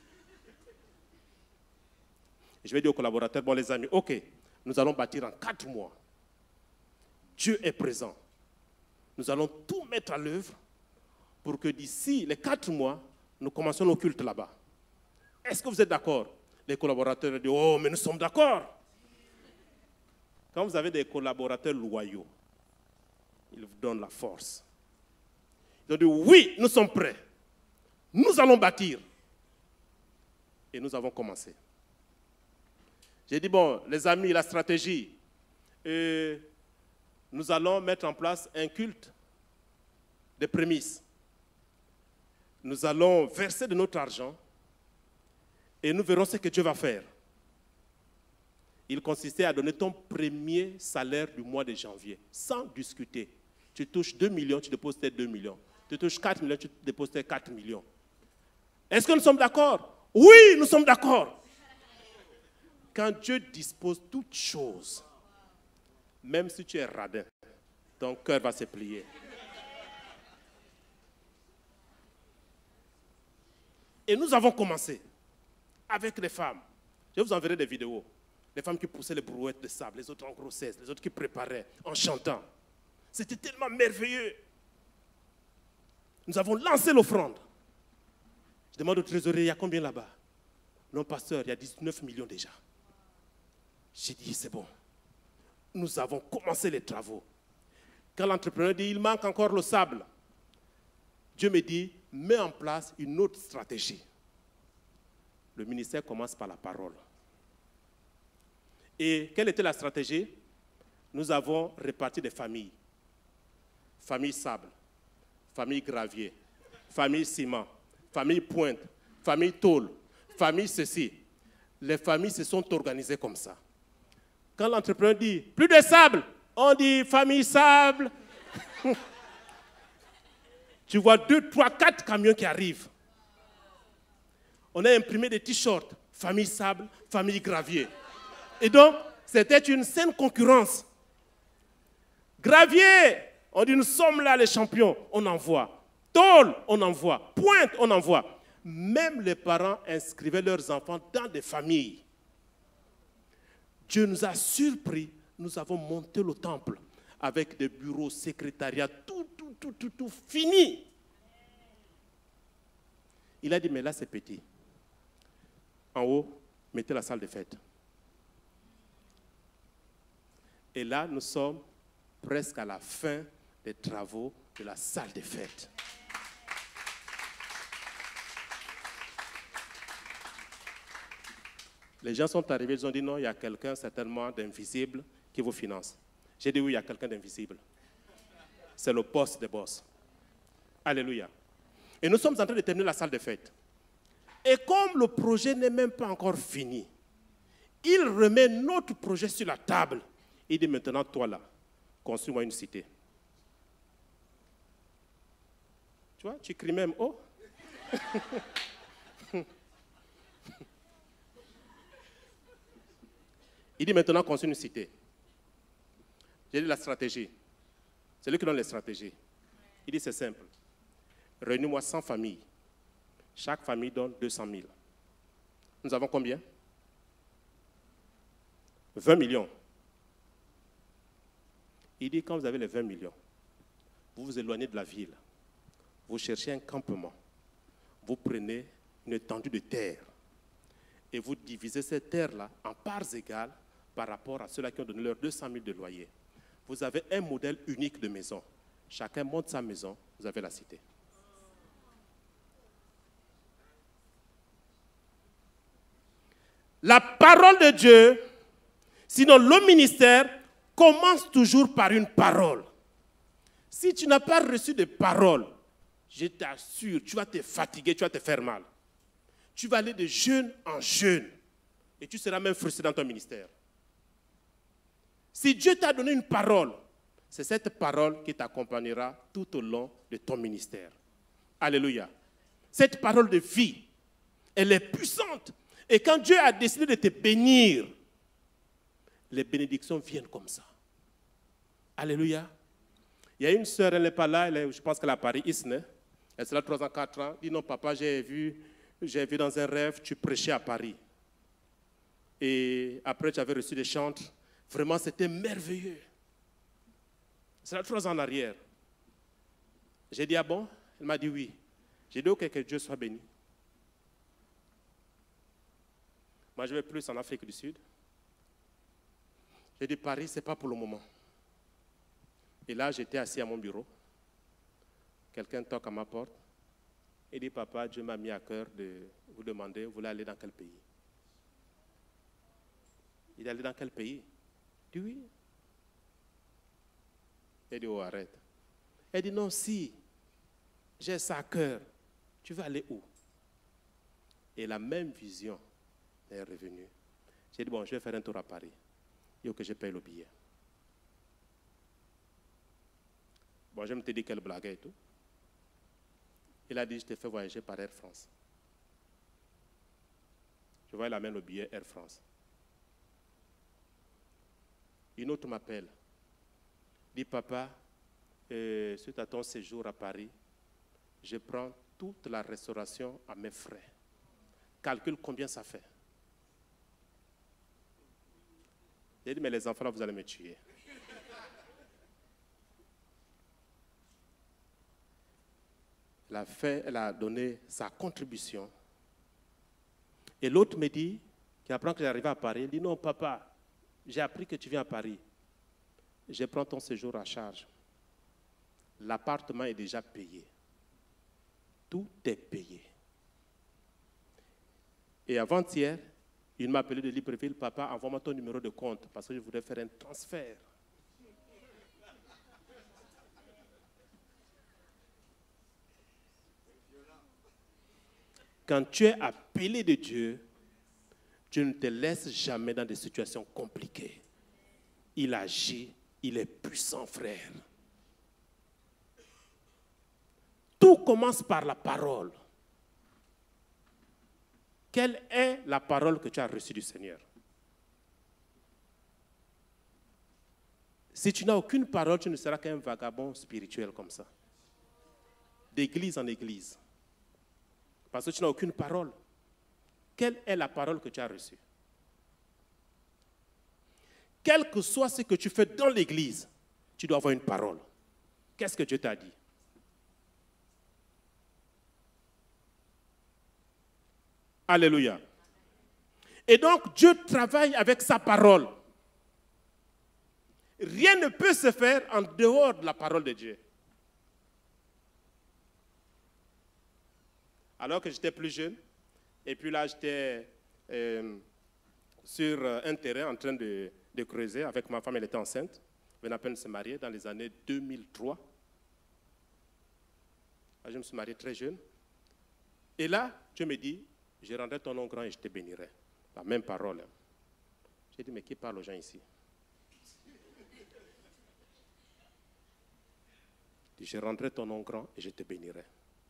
Et je vais dire aux collaborateurs, bon les amis, ok, nous allons bâtir en quatre mois. Dieu est présent. Nous allons tout mettre à l'œuvre pour que d'ici les quatre mois, nous commencions nos cultes là-bas. Est-ce que vous êtes d'accord? Les collaborateurs disent, oh, mais nous sommes d'accord. Quand vous avez des collaborateurs loyaux, ils vous donnent la force. Ils ont dit, oui, nous sommes prêts. Nous allons bâtir. Et nous avons commencé. J'ai dit, bon, les amis, la stratégie, euh, nous allons mettre en place un culte de prémices. Nous allons verser de notre argent et nous verrons ce que Dieu va faire. Il consistait à donner ton premier salaire du mois de janvier, sans discuter. Tu touches deux millions, tu déposes tes deux millions. Tu touches quatre millions, tu déposes tes quatre millions. Est-ce que nous sommes d'accord? Oui, nous sommes d'accord. Quand Dieu dispose toutes choses, même si tu es radin, ton cœur va se plier. Et nous avons commencé avec les femmes. Je vous enverrai des vidéos. Les femmes qui poussaient les brouettes de sable, les autres en grossesse, les autres qui préparaient en chantant. C'était tellement merveilleux. Nous avons lancé l'offrande. Je demande au trésorier, il y a combien là-bas? Non, pasteur, il y a dix-neuf millions déjà. J'ai dit, c'est bon. Nous avons commencé les travaux. Quand l'entrepreneur dit, il manque encore le sable, Dieu me dit, mets en place une autre stratégie. Le ministère commence par la parole. Et quelle était la stratégie? Nous avons réparti des familles. Famille sable, famille gravier, famille ciment, famille pointe, famille tôle, famille ceci. Les familles se sont organisées comme ça. Quand l'entrepreneur dit, plus de sable, on dit famille sable. Tu vois deux, trois, quatre camions qui arrivent. On a imprimé des t-shirts, famille sable, famille gravier. Et donc, c'était une saine concurrence. Gravier, on dit nous sommes là les champions, on envoie. Tôle, on envoie. Pointe, on envoie. Même les parents inscrivaient leurs enfants dans des familles. Dieu nous a surpris, nous avons monté le temple avec des bureaux, secrétariats, tout, tout, tout, tout, tout, fini. Il a dit, mais là c'est petit. En haut, mettez la salle de fête. Et là, nous sommes presque à la fin des travaux de la salle de fête. Les gens sont arrivés, ils ont dit non, il y a quelqu'un certainement d'invisible qui vous finance. J'ai dit oui, il y a quelqu'un d'invisible. C'est le boss des boss. Alléluia. Et nous sommes en train de terminer la salle de fête. Et comme le projet n'est même pas encore fini, il remet notre projet sur la table. Il dit maintenant, toi là, construis-moi une cité. Tu vois, tu cries même, oh. Il dit maintenant, construis une cité. J'ai dit la stratégie. C'est lui qui donne les stratégies. Il dit c'est simple. Réunis-moi cent familles. Chaque famille donne deux cent mille. Nous avons combien? vingt millions. Il dit quand vous avez les vingt millions, vous vous éloignez de la ville. Vous cherchez un campement. Vous prenez une étendue de terre. Et vous divisez cette terre-là en parts égales par rapport à ceux-là qui ont donné leurs deux cent mille de loyer. Vous avez un modèle unique de maison. Chacun monte sa maison, vous avez la cité. La parole de Dieu, sinon le ministère, commence toujours par une parole. Si tu n'as pas reçu de parole, je t'assure, tu vas te fatiguer, tu vas te faire mal. Tu vas aller de jeûne en jeûne et tu seras même frustré dans ton ministère. Si Dieu t'a donné une parole, c'est cette parole qui t'accompagnera tout au long de ton ministère. Alléluia. Cette parole de vie, elle est puissante. Et quand Dieu a décidé de te bénir, les bénédictions viennent comme ça. Alléluia. Il y a une sœur, elle n'est pas là, elle est, je pense qu'elle est à Paris, Isne. Elle sera trois ans, quatre ans. Elle dit non, papa, j'ai vu, j'ai vu dans un rêve, tu prêchais à Paris. Et après, tu avais reçu des chantres. Vraiment, c'était merveilleux. C'est là trois ans en arrière. J'ai dit, ah bon? Elle m'a dit oui. J'ai dit, ok, que Dieu soit béni. Moi, je vais plus en Afrique du Sud. J'ai dit, Paris, ce n'est pas pour le moment. Et là, j'étais assis à mon bureau. Quelqu'un toque à ma porte. Il dit, papa, Dieu m'a mis à cœur de vous demander, vous voulez aller dans quel pays? Il est allé dans quel pays? Il dit, oui. Il dit, oh, arrête. Elle dit, non, si, j'ai ça à cœur. Tu vas aller où? Et la même vision est revenue. J'ai dit, bon, je vais faire un tour à Paris. Il faut que je paye le billet. Bon, je me te dis qu'elle blaguait et tout. Il a dit, je te fais voyager par Air France. Je vois, il amène le billet Air France. Une autre m'appelle. Dit, papa, euh, suite à ton séjour à Paris, je prends toute la restauration à mes frais. Calcule combien ça fait. J'ai dit, mais les enfants, là, vous allez me tuer. Elle a, fait, elle a donné sa contribution. Et l'autre me dit, qui apprend que j'arrive à Paris, il dit, non, papa, j'ai appris que tu viens à Paris. Je prends ton séjour à charge. L'appartement est déjà payé. Tout est payé. Et avant-hier, il m'a appelé de Libreville, papa, envoie-moi ton numéro de compte parce que je voudrais faire un transfert. Quand tu es appelé de Dieu, Dieu ne te laisse jamais dans des situations compliquées. Il agit, il est puissant, frère. Tout commence par la parole. Quelle est la parole que tu as reçue du Seigneur? Si tu n'as aucune parole, tu ne seras qu'un vagabond spirituel comme ça. D'église en église. Parce que tu n'as aucune parole. Quelle est la parole que tu as reçue? Quel que soit ce que tu fais dans l'église, tu dois avoir une parole. Qu'est-ce que Dieu t'a dit? Alléluia. Et donc, Dieu travaille avec sa parole. Rien ne peut se faire en dehors de la parole de Dieu. Alors que j'étais plus jeune, et puis là, j'étais euh, sur un terrain en train de, de creuser avec ma femme, elle était enceinte. Elle venait à peine de se marier dans les années deux mille trois. Je me suis marié très jeune. Et là, Dieu me dit, je rendrai ton nom grand et je te bénirai. La même parole. J'ai dit, mais qui parle aux gens ici? Il dit, je rendrai ton nom grand et je te bénirai.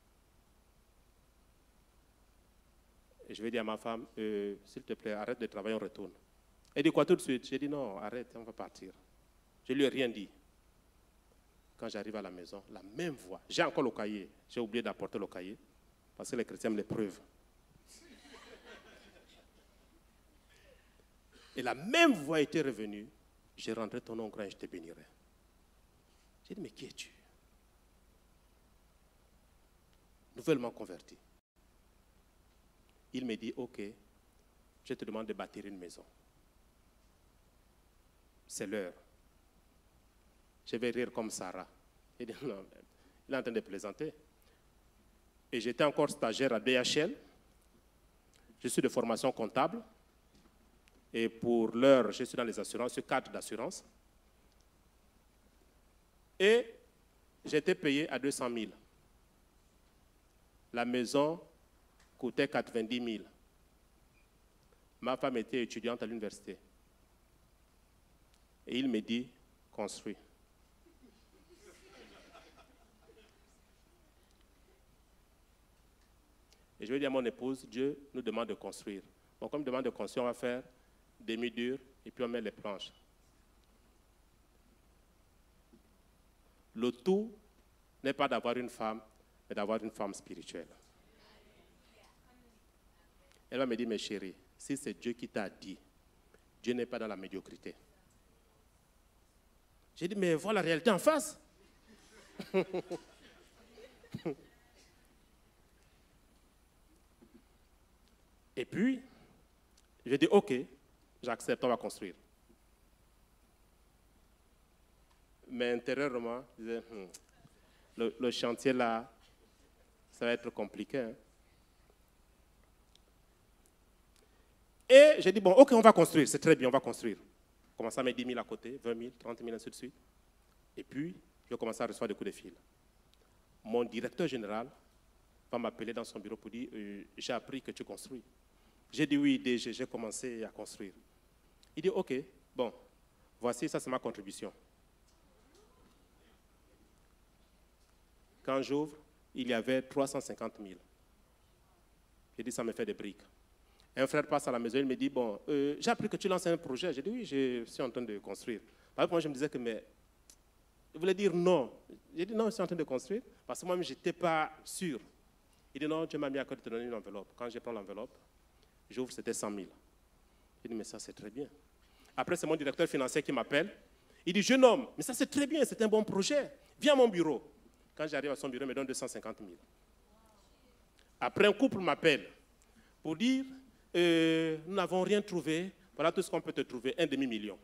Et je vais dire à ma femme, euh, s'il te plaît, arrête de travailler, on retourne. Elle dit quoi tout de suite? J'ai dit non, arrête, on va partir. Je ne lui ai rien dit. Quand j'arrive à la maison, la même voix. J'ai encore le cahier. J'ai oublié d'apporter le cahier parce que les chrétiens me l'éprouvent. Et la même voix était revenue. Je rendrai ton nom grand et je te bénirai. J'ai dit, mais qui es-tu? Nouvellement converti. Il me dit, ok, je te demande de bâtir une maison. C'est l'heure. Je vais rire comme Sarah. Il dit, non, il est en train de plaisanter. Et j'étais encore stagiaire à D H L. Je suis de formation comptable. Et pour l'heure, je suis dans les assurances, ce cadre d'assurance. Et j'étais payé à deux cent mille. La maison coûtait quatre-vingt-dix mille. Ma femme était étudiante à l'université. Et il me dit, construis. Et je vais dire à mon épouse, Dieu nous demande de construire. Donc, comme il demande de construire, on va faire des demi-durs et puis on met les planches. Le tout n'est pas d'avoir une femme, mais d'avoir une femme spirituelle. Elle va me dire, mais chérie, si c'est Dieu qui t'a dit, Dieu n'est pas dans la médiocrité. J'ai dit, mais vois la réalité en face. Et puis, j'ai dit, ok, j'accepte, on va construire. Mais intérieurement, je disais, hmm, le, le chantier là, ça va être compliqué. Hein? Et j'ai dit, bon, ok, on va construire, c'est très bien, on va construire. Je commence à mettre dix mille à côté, vingt mille, trente mille, ainsi de suite. Et puis, je commence à recevoir des coups de fil. Mon directeur général va m'appeler dans son bureau pour dire, euh, j'ai appris que tu construis. J'ai dit oui, D G, j'ai commencé à construire. Il dit, ok, bon, voici, ça c'est ma contribution. Quand j'ouvre, il y avait trois cent cinquante mille. J'ai dit, ça me fait des briques. Un frère passe à la maison, il me dit, bon, euh, j'ai appris que tu lances un projet. J'ai dit, oui, je suis en train de construire. Par exemple, moi, je me disais que, mais, je voulais dire non. J'ai dit, non, je suis en train de construire, parce que moi-même, je n'étais pas sûr. Il dit, non, Dieu m'a mis à cœur de te donner une enveloppe. Quand je prends l'enveloppe, j'ouvre, c'était cent mille. J'ai dit, mais ça, c'est très bien. Après, c'est mon directeur financier qui m'appelle. Il dit, jeune homme, mais ça, c'est très bien, c'est un bon projet. Viens à mon bureau. Quand j'arrive à son bureau, il me donne deux cent cinquante mille. Après, un couple m'appelle pour dire, euh, nous n'avons rien trouvé. Voilà tout ce qu'on peut te trouver, un demi-million.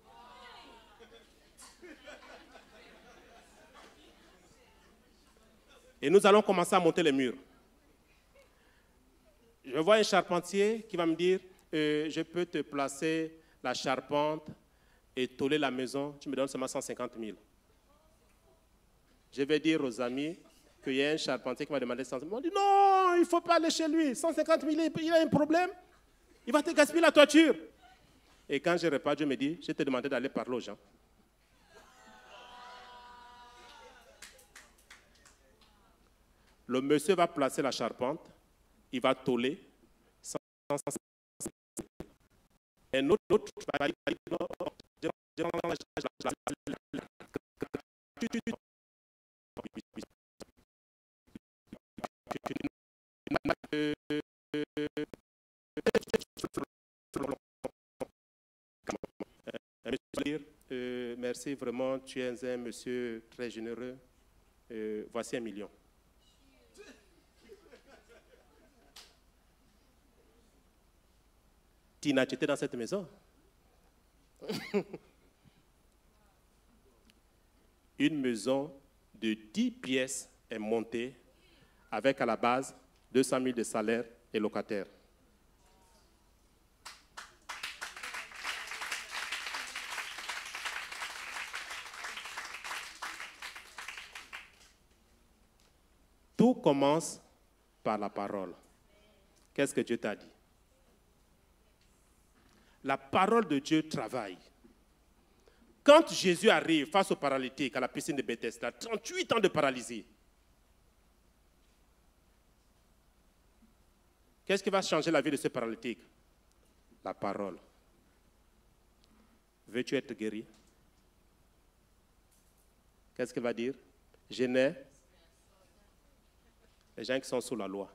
Et nous allons commencer à monter les murs. Je vois un charpentier qui va me dire, euh, je peux te placer la charpente et tôler la maison, tu me donnes seulement cent cinquante mille. Je vais dire aux amis qu'il y a un charpentier qui m'a demandé cent cinquante mille. On dit non, il ne faut pas aller chez lui, cent cinquante mille, il a un problème, il va te gaspiller la toiture. Et quand je repars, Dieu me dit, je t'ai demandé d'aller parler aux gens. Le monsieur va placer la charpente, il va tôler. Et notre autre va dire, non, je rends la merci, vraiment, tu es un monsieur très généreux. Euh, voici un million. Tina, tu étais dans cette maison? Une maison de dix pièces est montée avec à la base deux cent mille de salaire et locataires. Tout commence par la parole. Qu'est-ce que Dieu t'a dit? La parole de Dieu travaille. Quand Jésus arrive face au paralytique à la piscine de Bethesda, trente-huit ans de paralysie, qu'est-ce qui va changer la vie de ce paralytique? La parole. Veux-tu être guéri? Qu'est-ce qu'il va dire? Je n'ai. Les gens qui sont sous la loi.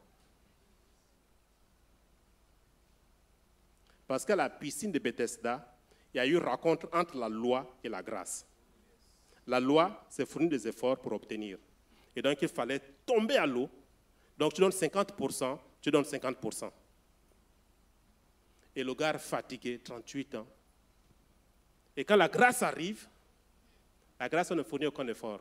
Parce qu'à la piscine de Bethesda, il y a eu rencontre entre la loi et la grâce. La loi, c'est fournir des efforts pour obtenir. Et donc, il fallait tomber à l'eau. Donc, tu donnes cinquante pour cent, tu donnes cinquante pour cent. Et le gars fatigué, trente-huit ans. Et quand la grâce arrive, la grâce ne fournit aucun effort.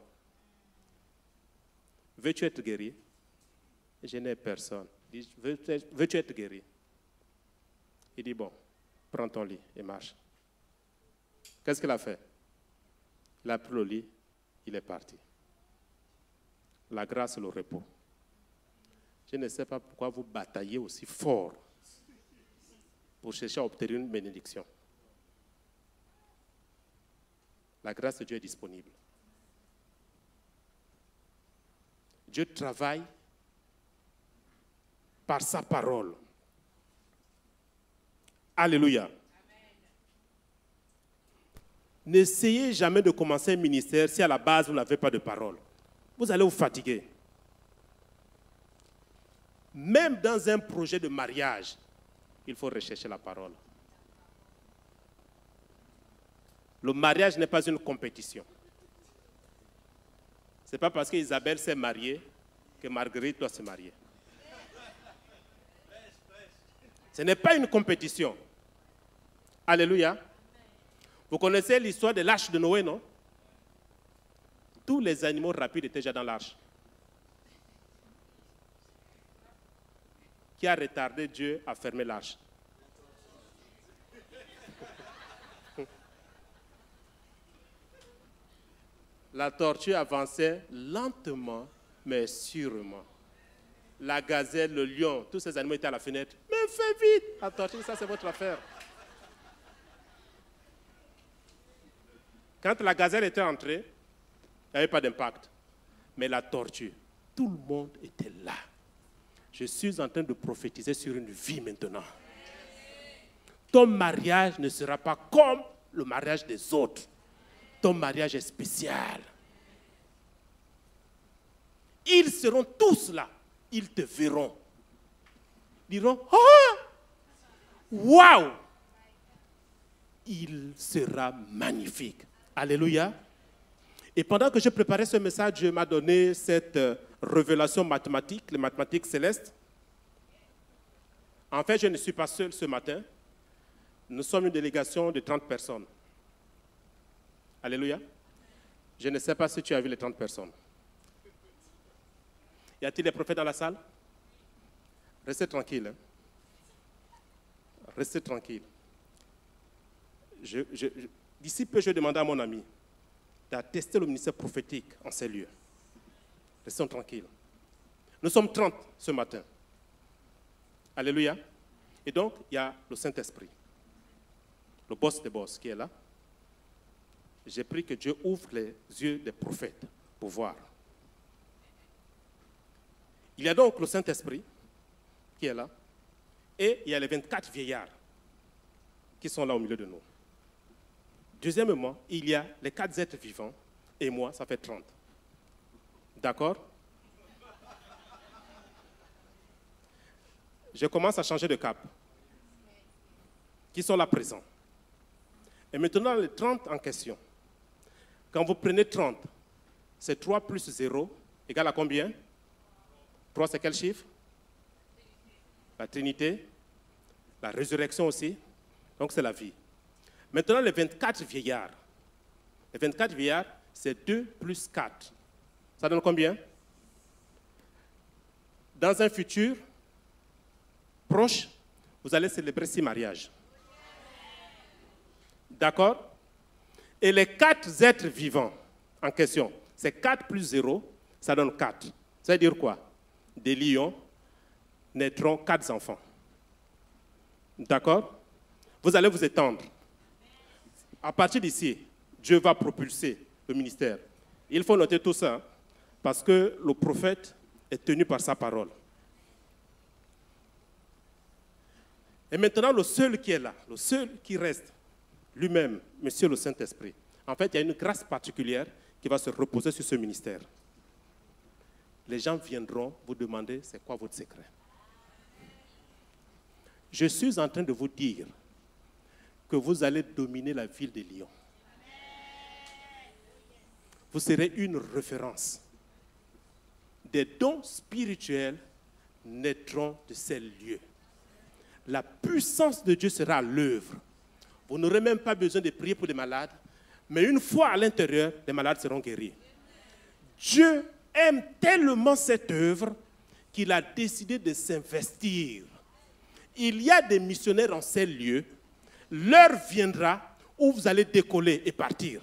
Veux-tu être guéri? Je n'ai personne. Veux-tu être guéri? Il dit, bon, prends ton lit et marche. Qu'est-ce qu'il a fait? Il a pris le lit, il est parti. La grâce, le repos. Je ne sais pas pourquoi vous bataillez aussi fort pour chercher à obtenir une bénédiction. La grâce de Dieu est disponible. Dieu travaille par sa parole. Alléluia. N'essayez jamais de commencer un ministère si à la base vous n'avez pas de parole. Vous allez vous fatiguer. Même dans un projet de mariage, il faut rechercher la parole. Le mariage n'est pas une compétition. Ce n'est pas parce qu'Isabelle s'est mariée que Marguerite doit se marier. Ce n'est pas une compétition. Alléluia. Vous connaissez l'histoire de l'arche de Noé, non? Tous les animaux rapides étaient déjà dans l'arche. Qui a retardé Dieu à fermer l'arche? La tortue avançait lentement, mais sûrement. La gazelle, le lion, tous ces animaux étaient à la fenêtre. Mais fais vite! La tortue, ça c'est votre affaire. Quand la gazelle était entrée, il n'y avait pas d'impact. Mais la tortue, tout le monde était là. Je suis en train de prophétiser sur une vie maintenant. Ton mariage ne sera pas comme le mariage des autres. Ton mariage est spécial. Ils seront tous là. Ils te verront. Ils diront, oh, waouh! Il sera magnifique. Alléluia. Et pendant que je préparais ce message, Dieu m'a donné cette révélation mathématique, les mathématiques célestes. En fait, je ne suis pas seul ce matin. Nous sommes une délégation de trente personnes. Alléluia. Je ne sais pas si tu as vu les trente personnes. Y a-t-il des prophètes dans la salle? Restez tranquille. Hein? Restez tranquille. Je, je, je, d'ici peu, je vais demander à mon ami d'attester le ministère prophétique en ces lieux. Restons tranquilles. Nous sommes trente ce matin. Alléluia. Et donc, il y a le Saint-Esprit, le boss des boss qui est là. J'ai pris que Dieu ouvre les yeux des prophètes pour voir. Il y a donc le Saint-Esprit qui est là. Et il y a les vingt-quatre vieillards qui sont là au milieu de nous. Deuxièmement, il y a les quatre êtres vivants. Et moi, ça fait trente. D'accord? Je commence à changer de cap. Qui sont là présents. Et maintenant, les trente en question. Quand vous prenez trente, c'est trois plus zéro égale à combien? trois, c'est quel chiffre? La Trinité, la résurrection aussi. Donc, c'est la vie. Maintenant, les vingt-quatre vieillards. Les vingt-quatre vieillards, c'est deux plus quatre. Ça donne combien? Dans un futur proche, vous allez célébrer six mariages. D'accord? Et les quatre êtres vivants en question, c'est quatre plus zéro, ça donne quatre. Ça veut dire quoi? Des lions naîtront quatre enfants. D'accord? Vous allez vous étendre. À partir d'ici, Dieu va propulser le ministère. Il faut noter tout ça, parce que le prophète est tenu par sa parole. Et maintenant, le seul qui est là, le seul qui reste, lui-même, Monsieur le Saint-Esprit, en fait, il y a une grâce particulière qui va se reposer sur ce ministère. Les gens viendront vous demander c'est quoi votre secret. Je suis en train de vous dire que vous allez dominer la ville de Lyon. Vous serez une référence. Des dons spirituels naîtront de ces lieux. La puissance de Dieu sera à l'œuvre. Vous n'aurez même pas besoin de prier pour les malades, mais une fois à l'intérieur, les malades seront guéris. Dieu aime tellement cette œuvre qu'il a décidé de s'investir. Il y a des missionnaires en ces lieux. L'heure viendra où vous allez décoller et partir,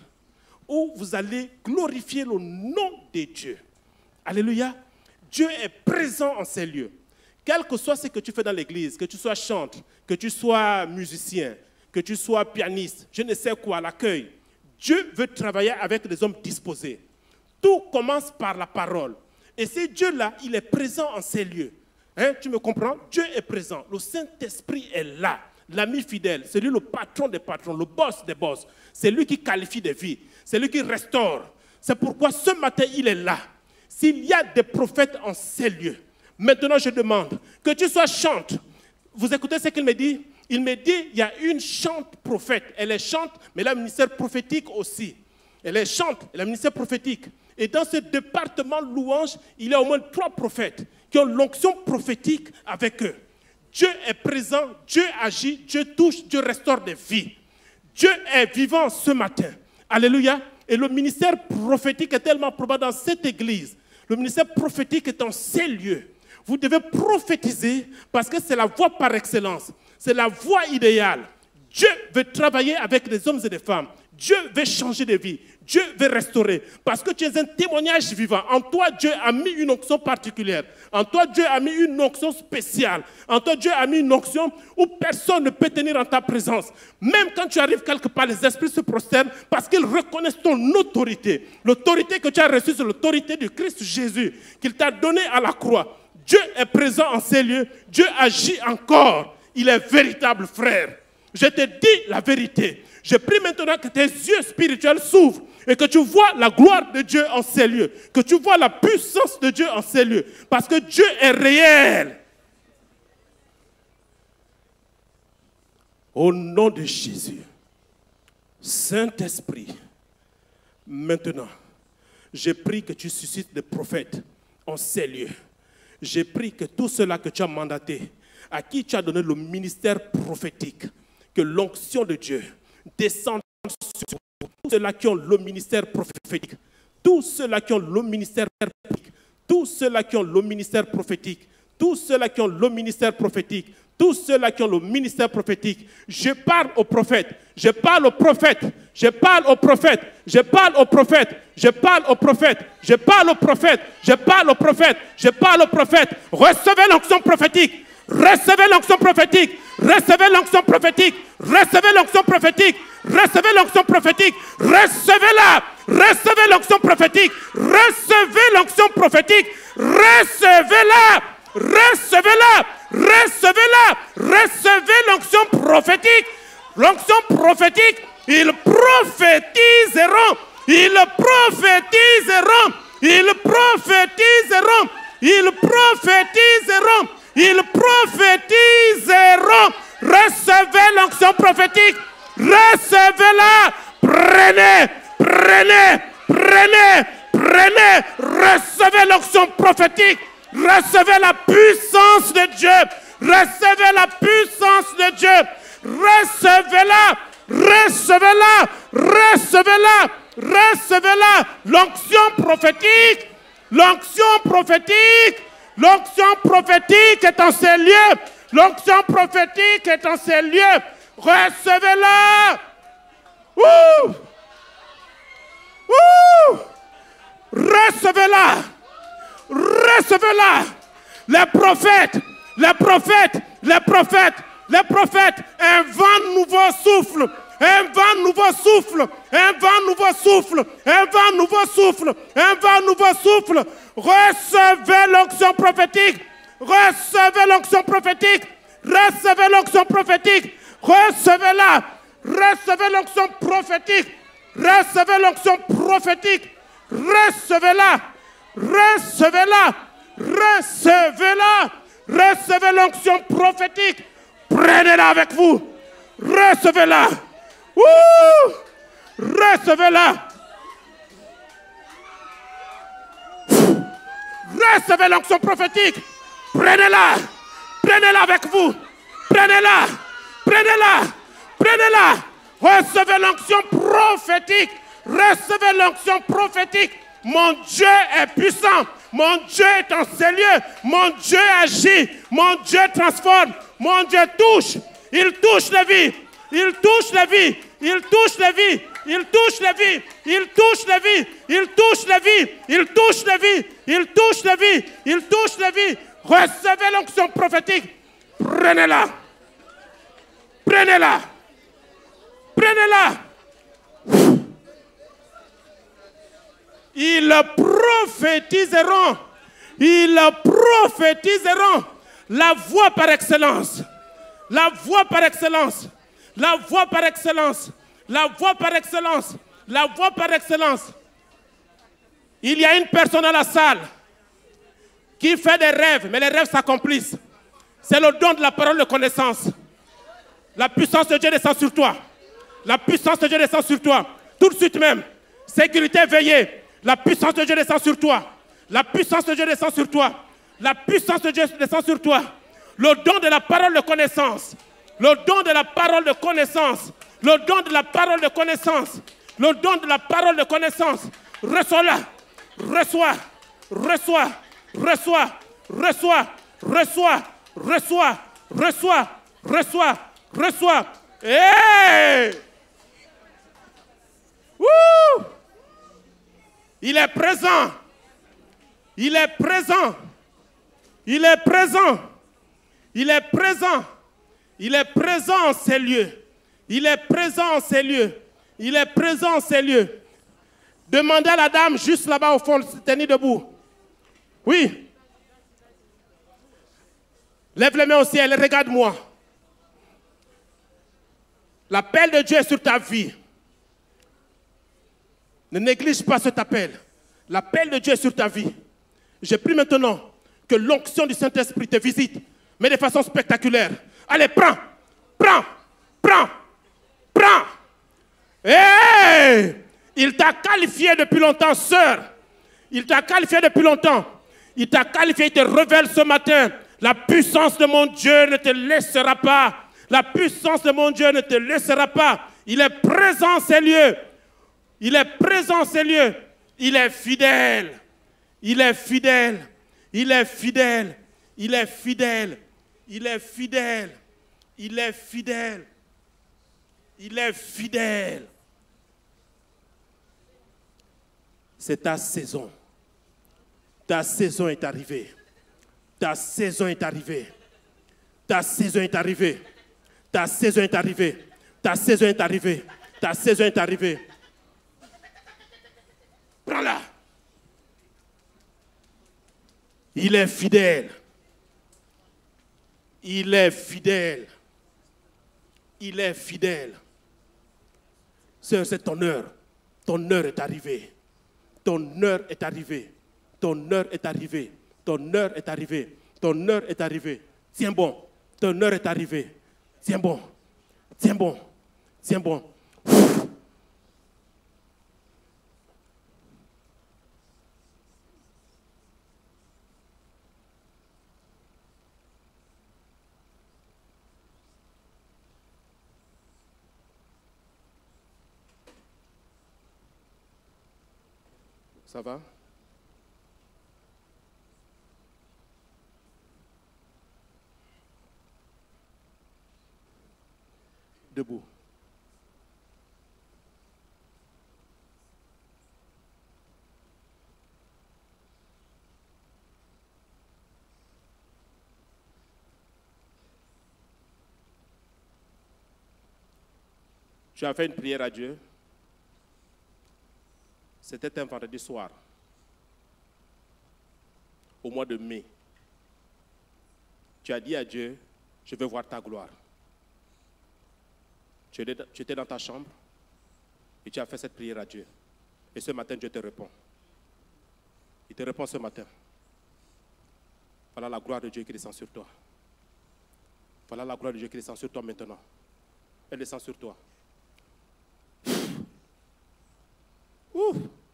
où vous allez glorifier le nom de Dieu. Alléluia. Dieu est présent en ces lieux. Quel que soit ce que tu fais dans l'église, que tu sois chanteur, que tu sois musicien, que tu sois pianiste, je ne sais quoi, l'accueil, Dieu veut travailler avec des hommes disposés. Tout commence par la parole. Et ce Dieu-là, il est présent en ces lieux. Hein, tu me comprends? Dieu est présent. Le Saint-Esprit est là. L'ami fidèle, c'est lui le patron des patrons, le boss des boss. C'est lui qui qualifie des vies. C'est lui qui restaure. C'est pourquoi ce matin, il est là. S'il y a des prophètes en ces lieux, maintenant je demande que tu sois chante. Vous écoutez ce qu'il me dit? Il me dit, il y a une chante prophète. Elle est chante, mais elle a un ministère prophétique aussi. Elle est chante, elle a un ministère prophétique. Et dans ce département louange, il y a au moins trois prophètes qui ont l'onction prophétique avec eux. Dieu est présent, Dieu agit, Dieu touche, Dieu restaure des vies. Dieu est vivant ce matin. Alléluia. Et le ministère prophétique est tellement probable dans cette église. Le ministère prophétique est en ces lieux. Vous devez prophétiser parce que c'est la voie par excellence. C'est la voie idéale. Dieu veut travailler avec des hommes et des femmes. Dieu veut changer de vie. Dieu veut restaurer. Parce que tu es un témoignage vivant. En toi, Dieu a mis une onction particulière. En toi, Dieu a mis une onction spéciale. En toi, Dieu a mis une onction où personne ne peut tenir en ta présence. Même quand tu arrives quelque part, les esprits se prosternent parce qu'ils reconnaissent ton autorité. L'autorité que tu as reçue, c'est l'autorité du Christ Jésus qu'il t'a donnée à la croix. Dieu est présent en ces lieux. Dieu agit encore. Il est véritable, frère. Je te dis la vérité. Je prie maintenant que tes yeux spirituels s'ouvrent et que tu vois la gloire de Dieu en ces lieux. Que tu vois la puissance de Dieu en ces lieux. Parce que Dieu est réel. Au nom de Jésus, Saint-Esprit, maintenant, je prie que tu suscites des prophètes en ces lieux. Je prie que tout cela que tu as mandaté, à qui tu as donné le ministère prophétique, que l'onction de Dieu descende sur tous ceux-là qui ont le ministère prophétique, tous ceux-là qui ont le ministère prophétique, tous ceux-là qui ont le ministère prophétique, tous ceux-là qui ont le ministère prophétique, tous ceux-là qui ont le ministère prophétique. Je parle aux prophètes, je parle aux prophètes, je parle aux prophètes, je parle aux prophètes, je parle aux prophètes, je parle aux prophètes, je parle aux prophètes, je parle aux prophètes. Recevez l'onction prophétique. Recevez l'onction prophétique, recevez l'onction prophétique, recevez l'onction prophétique, recevez l'onction prophétique, recevez-la, recevez l'onction prophétique, recevez l'onction prophétique, recevez-la, recevez-la, recevez-la, recevez l'onction prophétique, l'onction prophétique, ils prophétiseront, ils prophétiseront, ils prophétiseront, ils prophétiseront. Ils prophétiseront. Recevez l'onction prophétique. Recevez-la. Prenez, Prenez, prenez, prenez, recevez l'onction prophétique, recevez la puissance de Dieu, recevez la puissance de Dieu, recevez-la, recevez-la, recevez-la, recevez-la, l'onction prophétique, l'onction prophétique, l'onction prophétique est en ces lieux, l'onction prophétique est en ces lieux, recevez-la. Ouh! Ouh! Recevez-la, recevez-la, les prophètes, les prophètes, les prophètes, les prophètes, un vent nouveau souffle, un vent nouveau souffle, un vent nouveau souffle, un vent nouveau souffle, un vent nouveau souffle, recevez l'onction prophétique, recevez l'onction prophétique, recevez l'onction prophétique, recevez-la, recevez l'onction prophétique, recevez l'onction prophétique, recevez-la, recevez-la, recevez-la, recevez l'onction prophétique, prenez-la avec vous, recevez-la, ouh, recevez-la, recevez l'onction prophétique, prenez-la, prenez-la avec vous, prenez-la, prenez-la, prenez-la, recevez l'onction prophétique, recevez l'onction prophétique. Mon Dieu est puissant, mon Dieu est en ces lieux, mon Dieu agit, mon Dieu transforme, mon Dieu touche, il touche la vie, il touche la vie, il touche la vie, il touche la vie, il touche la vie, il touche la vie, il touche la vie, il touche la vie, il touche la vie. Recevez l'onction prophétique, prenez-la, prenez-la, prenez-la. Ils prophétiseront, ils prophétiseront la voix par excellence, la voix par excellence, la voix par excellence, la voix par excellence, la voix par excellence. Il y a une personne dans la salle qui fait des rêves, mais les rêves s'accomplissent. C'est le don de la parole de connaissance. La puissance de Dieu descend sur toi. La puissance de Dieu descend sur toi. Tout de suite même. Sécurité, veillez. La puissance de Dieu descend sur toi. La puissance de Dieu descend sur toi. La puissance de Dieu descend sur toi. Le don de la parole de connaissance. Le don de la parole de connaissance. Le don de la parole de connaissance. Le don de la parole de connaissance. Reçois-la. Reçois. Reçois. Reçois. Reçois. Reçois. Reçois. Reçois. Reçois. Reçois. Hey! Wouh! Il est présent. Il est présent. Il est présent. Il est présent. Il est présent en ces lieux. Il est présent en ces lieux. Il est présent en ces lieux. Demandez à la dame juste là-bas au fond de se tenir debout. Oui. Lève les mains au ciel et regarde-moi. L'appel de Dieu est sur ta vie. Ne néglige pas cet appel. L'appel de Dieu est sur ta vie. Je prie maintenant que l'onction du Saint-Esprit te visite, mais de façon spectaculaire. Allez, prends, prends, prends, prends. Hey! Il t'a qualifié depuis longtemps, sœur. Il t'a qualifié depuis longtemps. Il t'a qualifié, il te révèle ce matin. La puissance de mon Dieu ne te laissera pas. La puissance de mon Dieu ne te laissera pas. Il est présent en ces lieux. Il est présent en ces lieux. Il est fidèle. Il est fidèle. Il est fidèle. Il est fidèle. Il est fidèle. Il est fidèle. Il est fidèle. C'est ta saison. Ta saison est arrivée. Ta saison est arrivée. Ta saison est arrivée. Ta saison est arrivée. Ta saison est arrivée. Ta saison est arrivée. Prends-la. Il est fidèle. Il est fidèle. Il est fidèle. Sœur, c'est ton heure. Ton heure est arrivée. Ton heure est arrivée. Ton heure est arrivée. Ton heure est arrivée. Ton heure est arrivée. Tiens bon. Ton heure est arrivée. Tiens bon. Tiens bon. Tiens bon. Ça va? Debout. Tu as fait une prière à Dieu. C'était un vendredi soir, au mois de mai. Tu as dit à Dieu, je veux voir ta gloire. Tu étais dans ta chambre et tu as fait cette prière à Dieu. Et ce matin, Dieu te répond. Il te répond ce matin. Voilà la gloire de Dieu qui descend sur toi. Voilà la gloire de Dieu qui descend sur toi maintenant. Elle descend sur toi. Ouf.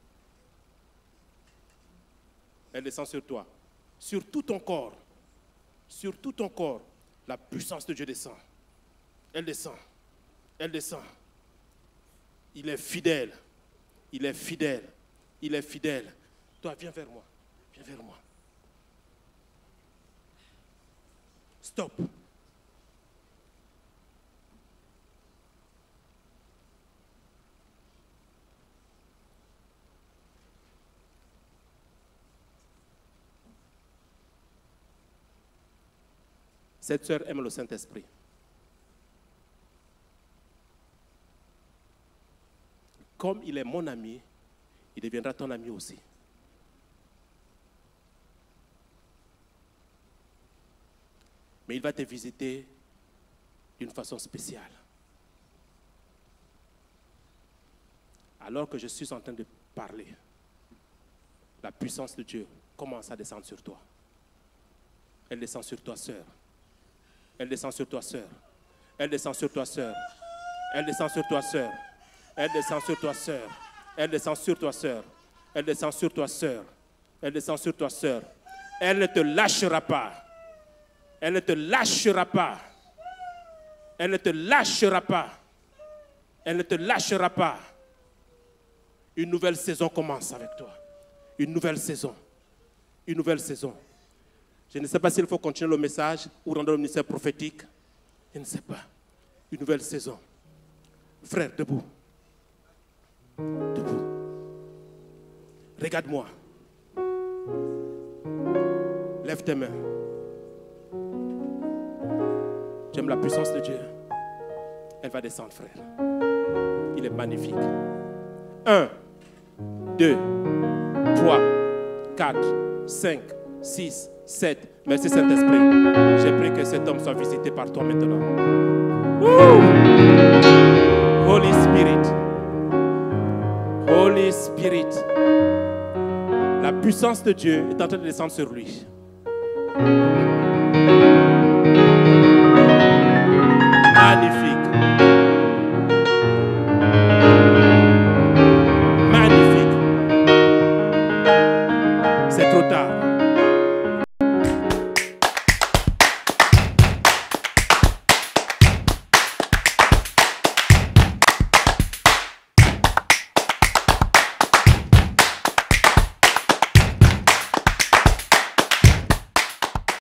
Elle descend sur toi. Sur tout ton corps. Sur tout ton corps. La puissance de Dieu descend. Elle descend. Elle descend. Il est fidèle. Il est fidèle. Il est fidèle. Toi, viens vers moi. Viens vers moi. Stop. Cette sœur aime le Saint-Esprit. Comme il est mon ami, il deviendra ton ami aussi. Mais il va te visiter d'une façon spéciale. Alors que je suis en train de parler, la puissance de Dieu commence à descendre sur toi. Elle descend sur toi, sœur. Elle descend sur toi, sœur. Elle descend sur toi, sœur. Elle descend sur toi, sœur. Elle descend sur toi, sœur. Elle descend sur toi, sœur. Elle descend sur toi, sœur. Elle descend sur toi, sœur. Elle ne te lâchera pas. Elle ne te lâchera pas. Elle ne te lâchera pas. Elle ne te lâchera pas. Une nouvelle saison commence avec toi. Une nouvelle saison. Une nouvelle saison. Je ne sais pas s'il faut continuer le message ou rendre le ministère prophétique. Je ne sais pas. Une nouvelle saison. Frère, debout. Debout. Regarde-moi. Lève tes mains. J'aime la puissance de Dieu. Elle va descendre, frère. Il est magnifique. Un, deux, trois, quatre, cinq, six, sept. Merci Saint-Esprit. J'ai prié que cet homme soit visité par toi maintenant. Woo! Holy Spirit. Holy Spirit. La puissance de Dieu est en train de descendre sur lui. Magnifique.